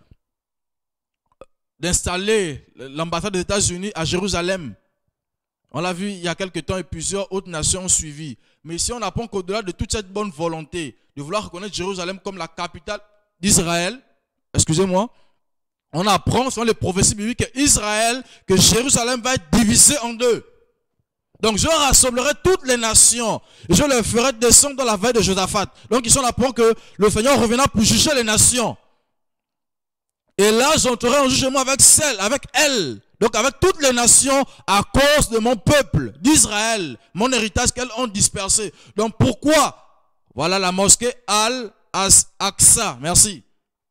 d'installer l'ambassade des États-Unis à Jérusalem. On l'a vu il y a quelques temps et plusieurs autres nations ont suivi. Mais ici on apprend qu'au-delà de toute cette bonne volonté de vouloir reconnaître Jérusalem comme la capitale d'Israël, excusez-moi, on apprend selon les prophéties bibliques qu'Israël, que Jérusalem va être divisé en deux. Donc je rassemblerai toutes les nations et je les ferai descendre dans la vallée de Josaphat. Donc ici on apprend que le Seigneur reviendra pour juger les nations. Et là j'entrerai en jugement avec celle, avec elle, donc avec toutes les nations à cause de mon peuple, d'Israël, mon héritage qu'elles ont dispersé. Donc pourquoi? Voilà la mosquée Al-Aqsa. Merci.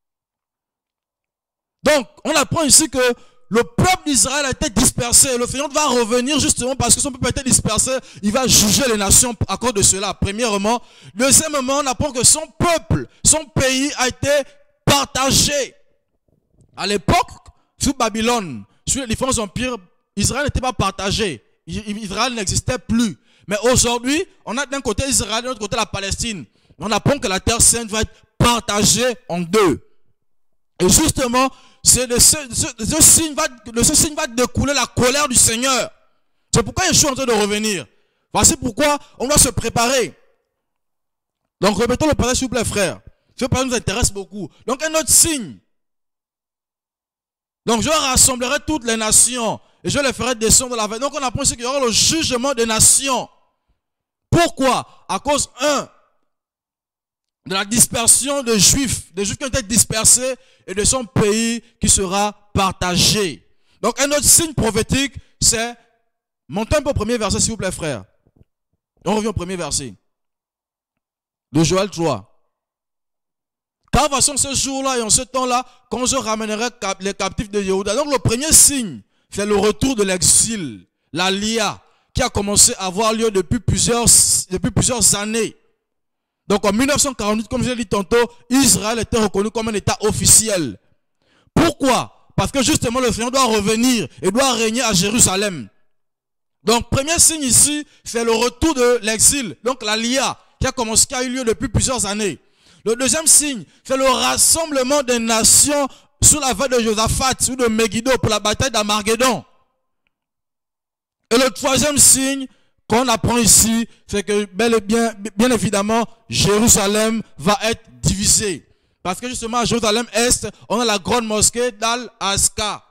Donc, on apprend ici que le peuple d'Israël a été dispersé. Le Seigneur va revenir justement parce que son peuple a été dispersé. Il va juger les nations à cause de cela, premièrement. Deuxièmement, on apprend que son peuple, son pays a été partagé. À l'époque, sous Babylone, sous les différents empires, Israël n'était pas partagé. Israël n'existait plus. Mais aujourd'hui, on a d'un côté Israël, de l'autre côté la Palestine. On apprend que la terre sainte va être partagée en deux. Et justement, c'est de ce, ce, ce, signe va, de ce signe va découler la colère du Seigneur. C'est pourquoi Yeshua est en train de revenir. Voici pourquoi on doit se préparer. Donc, répétons le passage, s'il vous plaît, frère. Ce passage nous intéresse beaucoup. Donc, un autre signe. Donc, je rassemblerai toutes les nations et je les ferai descendre de la vallée. Donc, on apprend ici qu'il y aura le jugement des nations. Pourquoi? À cause, un, de la dispersion des Juifs, des Juifs qui ont été dispersés et de son pays qui sera partagé. Donc un autre signe prophétique, c'est, montez un peu au premier verset s'il vous plaît frère. On revient au premier verset. De Joël trois. Car voici en ce jour-là et en ce temps-là, quand je ramènerai les captifs de Yehuda. Donc le premier signe, c'est le retour de l'exil, la Lia, qui a commencé à avoir lieu depuis plusieurs, depuis plusieurs années. Donc en mille neuf cent quarante-huit, comme je l'ai dit tantôt, Israël était reconnu comme un État officiel. Pourquoi? Parce que justement le Seigneur doit revenir et doit régner à Jérusalem. Donc premier signe ici, c'est le retour de l'exil, donc la Lia, qui a commencé, qui a eu lieu depuis plusieurs années. Le deuxième signe, c'est le rassemblement des nations sous la vallée de Josaphat, ou de Megiddo, pour la bataille d'Armageddon. Et le troisième signe qu'on apprend ici, c'est que bel et bien, bien évidemment, Jérusalem va être divisée. Parce que justement, à Jérusalem-Est, on a la grande mosquée d'Al-Aqsa.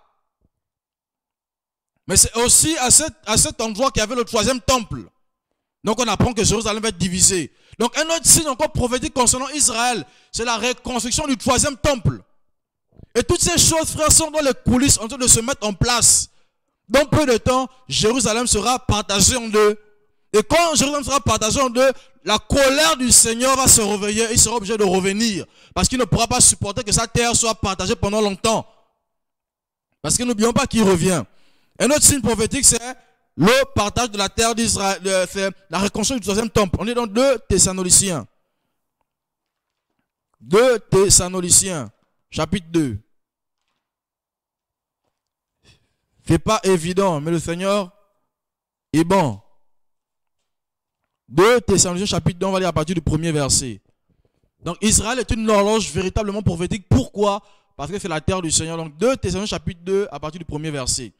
Mais c'est aussi à cet, à cet endroit qu'il y avait le troisième temple. Donc on apprend que Jérusalem va être divisée. Donc un autre signe encore prophétique concernant Israël, c'est la reconstruction du troisième temple. Et toutes ces choses, frères, sont dans les coulisses en train de se mettre en place. Dans peu de temps, Jérusalem sera partagée en deux. Et quand Jérusalem sera partagée en deux, la colère du Seigneur va se réveiller. Il sera obligé de revenir. Parce qu'il ne pourra pas supporter que sa terre soit partagée pendant longtemps. Parce que n'oublions pas qu'il revient. Un autre signe prophétique, c'est le partage de la terre d'Israël. C'est la reconstruction du troisième temple. On est dans deux Thessaloniciens. deux Thessaloniciens, chapitre deux. C'est pas évident, mais le Seigneur est bon. deux Thessaloniciens chapitre deux, on va lire à partir du premier verset. Donc Israël est une horloge véritablement prophétique. Pourquoi? Parce que c'est la terre du Seigneur. Donc deux Thessaloniciens chapitre deux à partir du premier verset.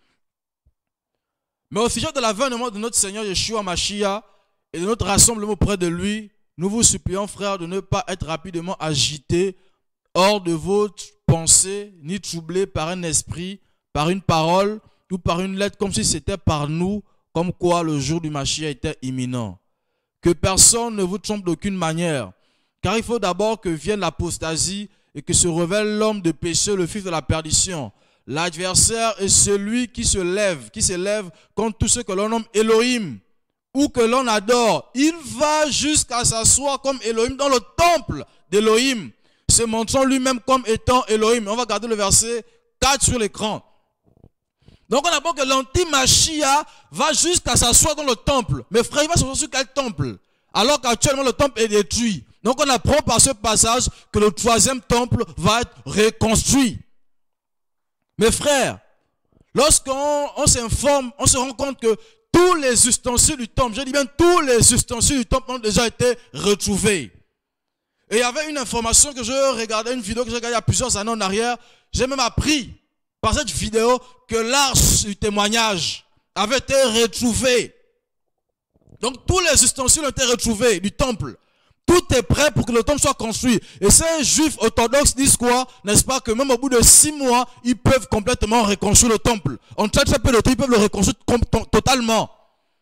Mais au sujet de l'avènement de notre Seigneur Yeshua Mashiach et de notre rassemblement auprès de lui, nous vous supplions, frères, de ne pas être rapidement agités hors de votre pensée, ni troublés par un esprit, par une parole ou par une lettre, comme si c'était par nous, comme quoi le jour du Mashiach était imminent. Que personne ne vous trompe d'aucune manière, car il faut d'abord que vienne l'apostasie et que se révèle l'homme de péché, le fils de la perdition. L'adversaire est celui qui se lève, qui s'élève contre tout ce que l'on nomme Elohim, ou que l'on adore. Il va jusqu'à s'asseoir comme Elohim dans le temple d'Elohim, se montrant lui-même comme étant Elohim. On va garder le verset quatre sur l'écran. Donc on apprend que l'anti-Mashiach va jusqu'à s'asseoir dans le temple. Mais frère, il va s'asseoir sur quel temple? Alors qu'actuellement le temple est détruit. Donc on apprend par ce passage que le troisième temple va être reconstruit. Mes frères, lorsqu'on on s'informe, on se rend compte que tous les ustensiles du temple, je dis bien tous les ustensiles du temple ont déjà été retrouvés. Et il y avait une information que je regardais, une vidéo que j'ai regardée il y a plusieurs années en arrière. J'ai même appris par cette vidéo que l'arche du témoignage avait été retrouvée. Donc tous les ustensiles ont été retrouvés du temple. Tout est prêt pour que le temple soit construit. Et ces juifs orthodoxes disent quoi? N'est-ce pas que même au bout de six mois, ils peuvent complètement reconstruire le temple. En très très peu de temps, ils peuvent le reconstruire totalement.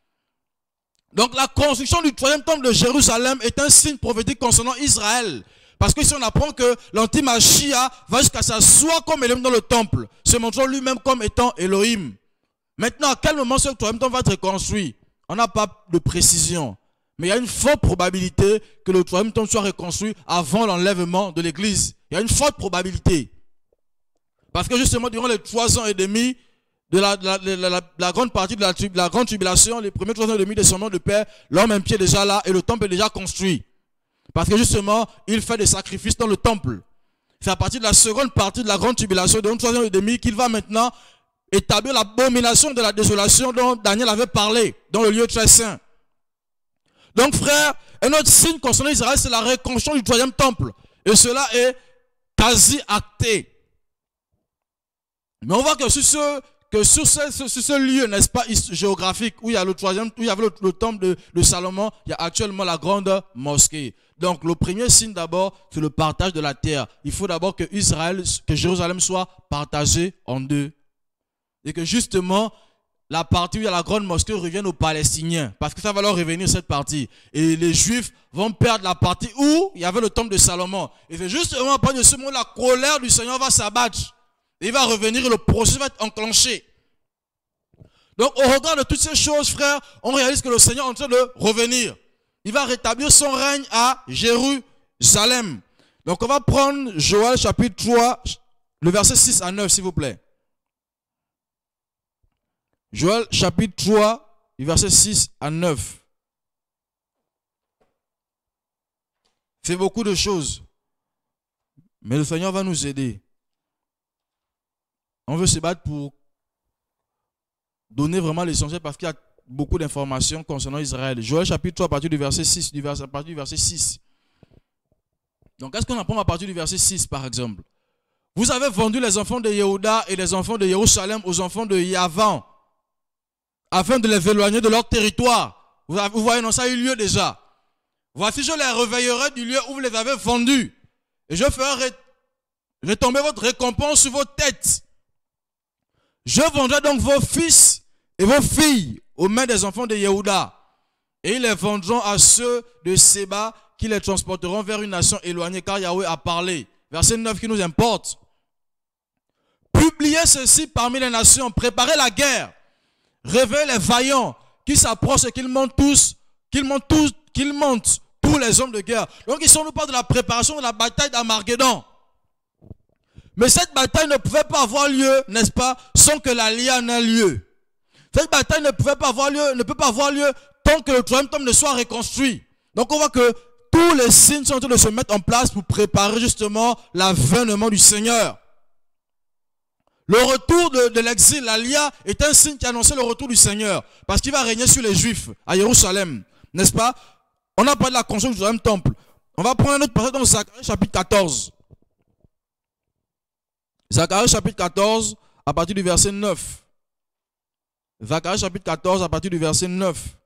Donc la construction du troisième temple de Jérusalem est un signe prophétique concernant Israël. Parce que si on apprend que l'anti-Mashiach va jusqu'à s'asseoir comme Elohim dans le temple, se montrant lui-même comme étant Elohim. Maintenant, à quel moment ce troisième temple va être reconstruit? On n'a pas de précision. Mais il y a une forte probabilité que le troisième temple soit reconstruit avant l'enlèvement de l'église. Il y a une forte probabilité. Parce que justement, durant les trois ans et demi de la, de la, de la, de la, de la grande partie de la, de la grande tribulation, les premiers trois ans et demi de son nom de paix, l'homme un pied est déjà là et le temple est déjà construit. Parce que justement, il fait des sacrifices dans le temple. C'est à partir de la seconde partie de la grande tribulation, de trois ans et demi, qu'il va maintenant établir l'abomination de la désolation dont Daniel avait parlé, dans le lieu très saint. Donc frère, un autre signe concernant Israël, c'est la reconstruction du troisième temple. Et cela est quasi acté. Mais on voit que sur ce, que sur ce, sur ce lieu, n'est-ce pas, géographique, où il y a le troisième, où il y avait le, le temple de, de Salomon, il y a actuellement la grande mosquée. Donc le premier signe d'abord, c'est le partage de la terre. Il faut d'abord que Israël, que Jérusalem soit partagée en deux. Et que justement, la partie où il y a la grande mosquée revienne aux Palestiniens. Parce que ça va leur revenir cette partie. Et les Juifs vont perdre la partie où il y avait le temple de Salomon. Et c'est justement à partir de ce moment, la colère du Seigneur va s'abattre. Et il va revenir et le processus va être enclenché. Donc au regard de toutes ces choses, frères, on réalise que le Seigneur est en train de revenir. Il va rétablir son règne à Jérusalem. Donc on va prendre Joël chapitre trois, le verset six à neuf, s'il vous plaît. Joël chapitre trois, verset six à neuf. C'est beaucoup de choses. Mais le Seigneur va nous aider. On veut se battre pour donner vraiment l'essentiel parce qu'il y a beaucoup d'informations concernant Israël. Joël chapitre trois à partir du verset six, du verset, à partir du verset six. Donc qu'est-ce qu'on apprend à partir du verset six par exemple? Vous avez vendu les enfants de Yehuda et les enfants de Jérusalem aux enfants de Yavan, afin de les éloigner de leur territoire. Vous, vous voyez, non, ça a eu lieu déjà. Voici, je les réveillerai du lieu où vous les avez vendus. Et je ferai retomber votre récompense sur vos têtes. Je vendrai donc vos fils et vos filles aux mains des enfants de Yehuda. Et ils les vendront à ceux de Séba qui les transporteront vers une nation éloignée, car Yahweh a parlé. Verset neuf qui nous importe. Publiez ceci parmi les nations, préparez la guerre. Réveillez les vaillants qui s'approchent et qu'ils montent tous, qu'ils montent tous, qu'ils montent tous les hommes de guerre. Donc ils sont nous parlent de la préparation de la bataille d'Armageddon. Mais cette bataille ne pouvait pas avoir lieu, n'est-ce pas, sans que l'alliance ait lieu. Cette bataille ne pouvait pas avoir lieu, ne peut pas avoir lieu tant que le troisième temple ne soit reconstruit. Donc on voit que tous les signes sont en train de se mettre en place pour préparer justement l'avènement du Seigneur. Le retour de, de l'exil, l'Alia, est un signe qui annonçait le retour du Seigneur. Parce qu'il va régner sur les Juifs à Jérusalem. N'est-ce pas? On a parlé de la construction du deuxième temple. On va prendre un autre passage dans Zacharie chapitre quatorze. Zacharie chapitre quatorze, à partir du verset neuf. Zacharie chapitre quatorze, à partir du verset neuf.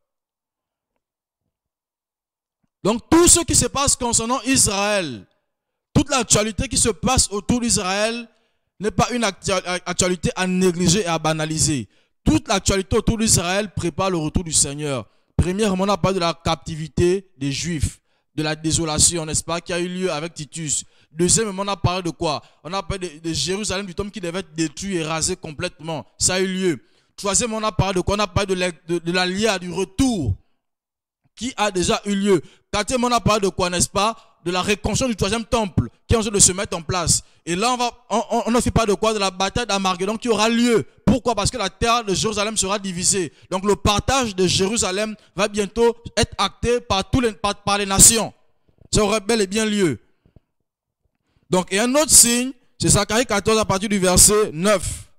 Donc tout ce qui se passe concernant Israël, toute l'actualité qui se passe autour d'Israël n'est pas une actualité à négliger et à banaliser. Toute l'actualité autour d'Israël prépare le retour du Seigneur. Premièrement, on a parlé de la captivité des Juifs, de la désolation, n'est-ce pas, qui a eu lieu avec Titus. Deuxièmement, on a parlé de quoi? On a parlé de, de Jérusalem, du temple qui devait être détruit et rasé complètement. Ça a eu lieu. Troisièmement, on a parlé de quoi? On a parlé de, la, de, de l'alliance du retour qui a déjà eu lieu. Quatrièmement, on a parlé de quoi, n'est-ce pas? De la reconstruction du troisième temple qui est en train de se mettre en place. Et là, on va, on, on ne fait pas de quoi? De la bataille d'Armageddon qui aura lieu. Pourquoi? Parce que la terre de Jérusalem sera divisée. Donc le partage de Jérusalem va bientôt être acté par, tous les, par, par les nations. Ça aura bel et bien lieu. Donc, et un autre signe, c'est Zacharie quatorze à partir du verset neuf.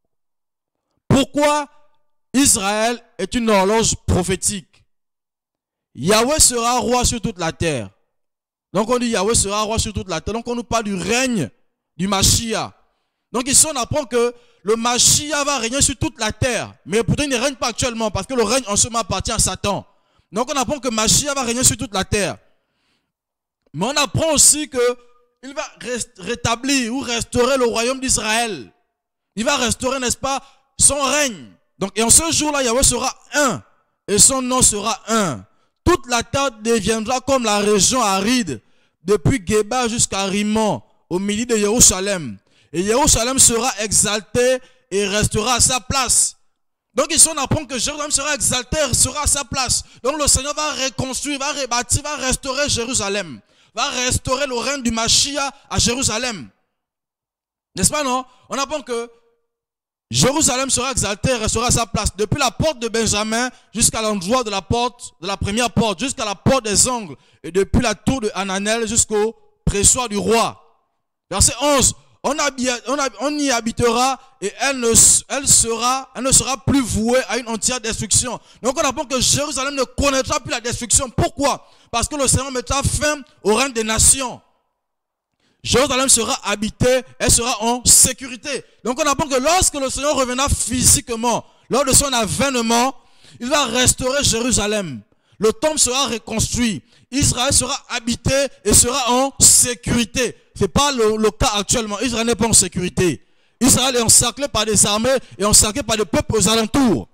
Pourquoi Israël est une horloge prophétique? Yahweh sera roi sur toute la terre. Donc on dit Yahweh sera roi sur toute la terre. Donc on nous parle du règne du Mashiach. Donc ici on apprend que le Mashiach va régner sur toute la terre. Mais pourtant il ne règne pas actuellement parce que le règne en ce moment appartient à Satan. Donc on apprend que Mashiach va régner sur toute la terre. Mais on apprend aussi qu'il va rétablir ou restaurer le royaume d'Israël. Il va restaurer, n'est-ce pas, son règne. Donc et en ce jour-là, Yahweh sera un. Et son nom sera un. Toute la terre deviendra comme la région aride, depuis Geba jusqu'à Rimon, au milieu de Jérusalem. Et Jérusalem sera exalté et restera à sa place. Donc ici on apprend que Jérusalem sera exalté et sera à sa place. Donc le Seigneur va reconstruire, va rebâtir, va restaurer Jérusalem. Va restaurer le règne du Mashiach à Jérusalem. N'est-ce pas, non? On apprend que Jérusalem sera exalté et restera à sa place. Depuis la porte de Benjamin jusqu'à l'endroit de la porte, de la première porte, jusqu'à la porte des angles. Et depuis la tour de Hananel jusqu'au pressoir du roi. Verset onze. On, on, on y habitera et elle ne, elle, sera, elle ne sera plus vouée à une entière destruction. Donc on apprend que Jérusalem ne connaîtra plus la destruction. Pourquoi? Parce que le Seigneur mettra fin au règne des nations. Jérusalem sera habitée, elle sera en sécurité. Donc on apprend que lorsque le Seigneur reviendra physiquement, lors de son avènement, il va restaurer Jérusalem. Le temple sera reconstruit. Israël sera habité et sera en sécurité. Ce n'est pas le, le cas actuellement. Israël n'est pas en sécurité. Israël est encerclé par des armées et encerclé par des peuples aux alentours.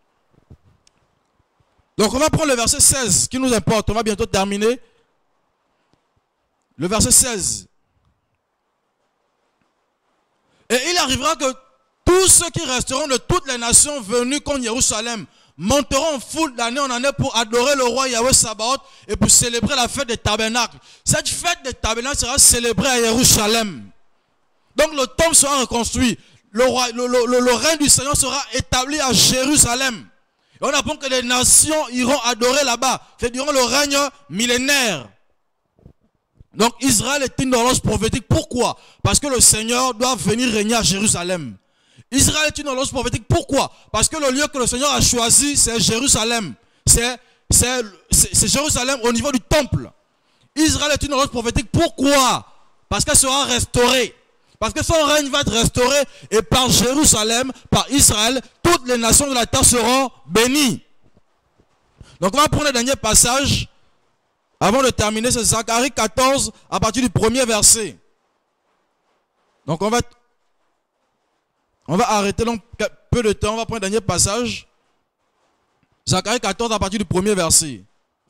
Donc on va prendre le verset seize qui nous importe. On va bientôt terminer. Le verset seize. Et il arrivera que tous ceux qui resteront de toutes les nations venues contre Jérusalem monteront en foule d'année en année pour adorer le roi Yahweh Sabaoth et pour célébrer la fête des tabernacles. Cette fête des tabernacles sera célébrée à Jérusalem. Donc le temple sera reconstruit. Le, roi, le, le, le règne du Seigneur sera établi à Jérusalem. Et on apprend que les nations iront adorer là-bas. C'est durant le règne millénaire. Donc Israël est une horloge prophétique. Pourquoi? Parce que le Seigneur doit venir régner à Jérusalem. Israël est une horloge prophétique. Pourquoi? Parce que le lieu que le Seigneur a choisi, c'est Jérusalem. C'est Jérusalem au niveau du temple. Israël est une horloge prophétique. Pourquoi? Parce qu'elle sera restaurée. Parce que son règne va être restauré. Et par Jérusalem, par Israël, toutes les nations de la terre seront bénies. Donc on va prendre le dernier passage. Avant de terminer, c'est Zacharie quatorze, à partir du premier verset. Donc on va, on va arrêter donc peu de temps, on va prendre le dernier passage. Zacharie quatorze, à partir du premier verset.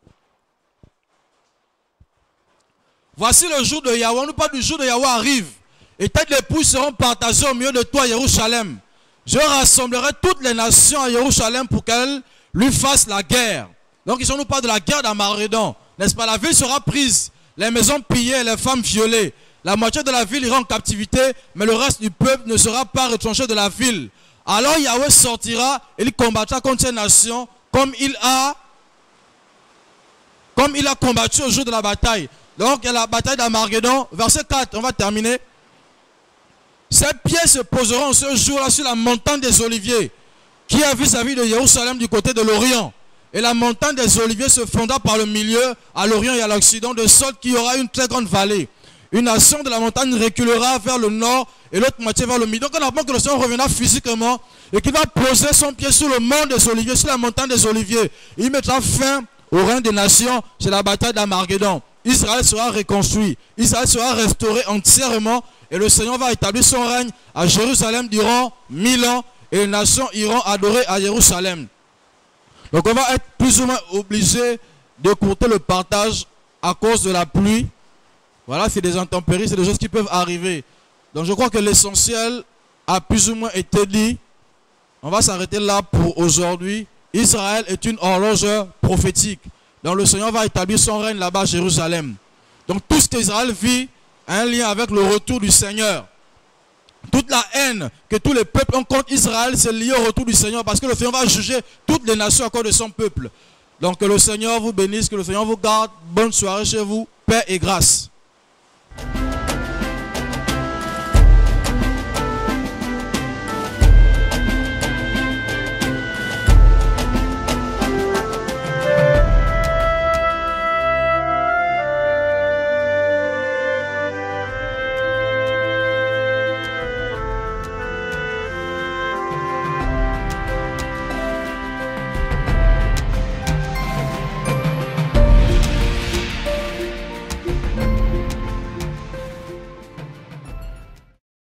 Voici le jour de Yahweh, on nous parle du jour de Yahweh arrive. Et têtes d'épouilles seront partagées au milieu de toi, Jérusalem. Je rassemblerai toutes les nations à Jérusalem pour qu'elles lui fassent la guerre. Donc ici on nous parle de la guerre d'Armageddon. N'est-ce pas? La ville sera prise, les maisons pillées et les femmes violées. La moitié de la ville ira en captivité, mais le reste du peuple ne sera pas retranché de la ville. Alors Yahweh sortira et il combattra contre ces nations comme il a, comme il a combattu au jour de la bataille. Donc il y a la bataille d'Armageddon. Verset quatre, on va terminer. Ces pieds se poseront en ce jour-là sur la montagne des Oliviers, qui est vis-à-vis de Jérusalem du côté de l'Orient. Et la montagne des Oliviers se fonda par le milieu, à l'orient et à l'occident, de sorte qu'il y aura une très grande vallée. Une nation de la montagne reculera vers le nord et l'autre moitié vers le midi. Donc on apprend que le Seigneur reviendra physiquement et qu'il va poser son pied sur le mont des Oliviers, sur la montagne des Oliviers. Il mettra fin au règne des nations, c'est la bataille d'Armageddon. Israël sera reconstruit, Israël sera restauré entièrement et le Seigneur va établir son règne à Jérusalem durant mille ans et les nations iront adorer à Jérusalem. Donc on va être plus ou moins obligé d'écourter le partage à cause de la pluie. Voilà, c'est des intempéries, c'est des choses qui peuvent arriver. Donc je crois que l'essentiel a plus ou moins été dit. On va s'arrêter là pour aujourd'hui. Israël est une horloge prophétique. Donc le Seigneur va établir son règne là-bas à Jérusalem. Donc tout ce qu'Israël vit a un lien avec le retour du Seigneur. Toute la haine que tous les peuples ont contre Israël, c'est lié au retour du Seigneur parce que le Seigneur va juger toutes les nations à cause de son peuple. Donc que le Seigneur vous bénisse, que le Seigneur vous garde. Bonne soirée chez vous. Paix et grâce.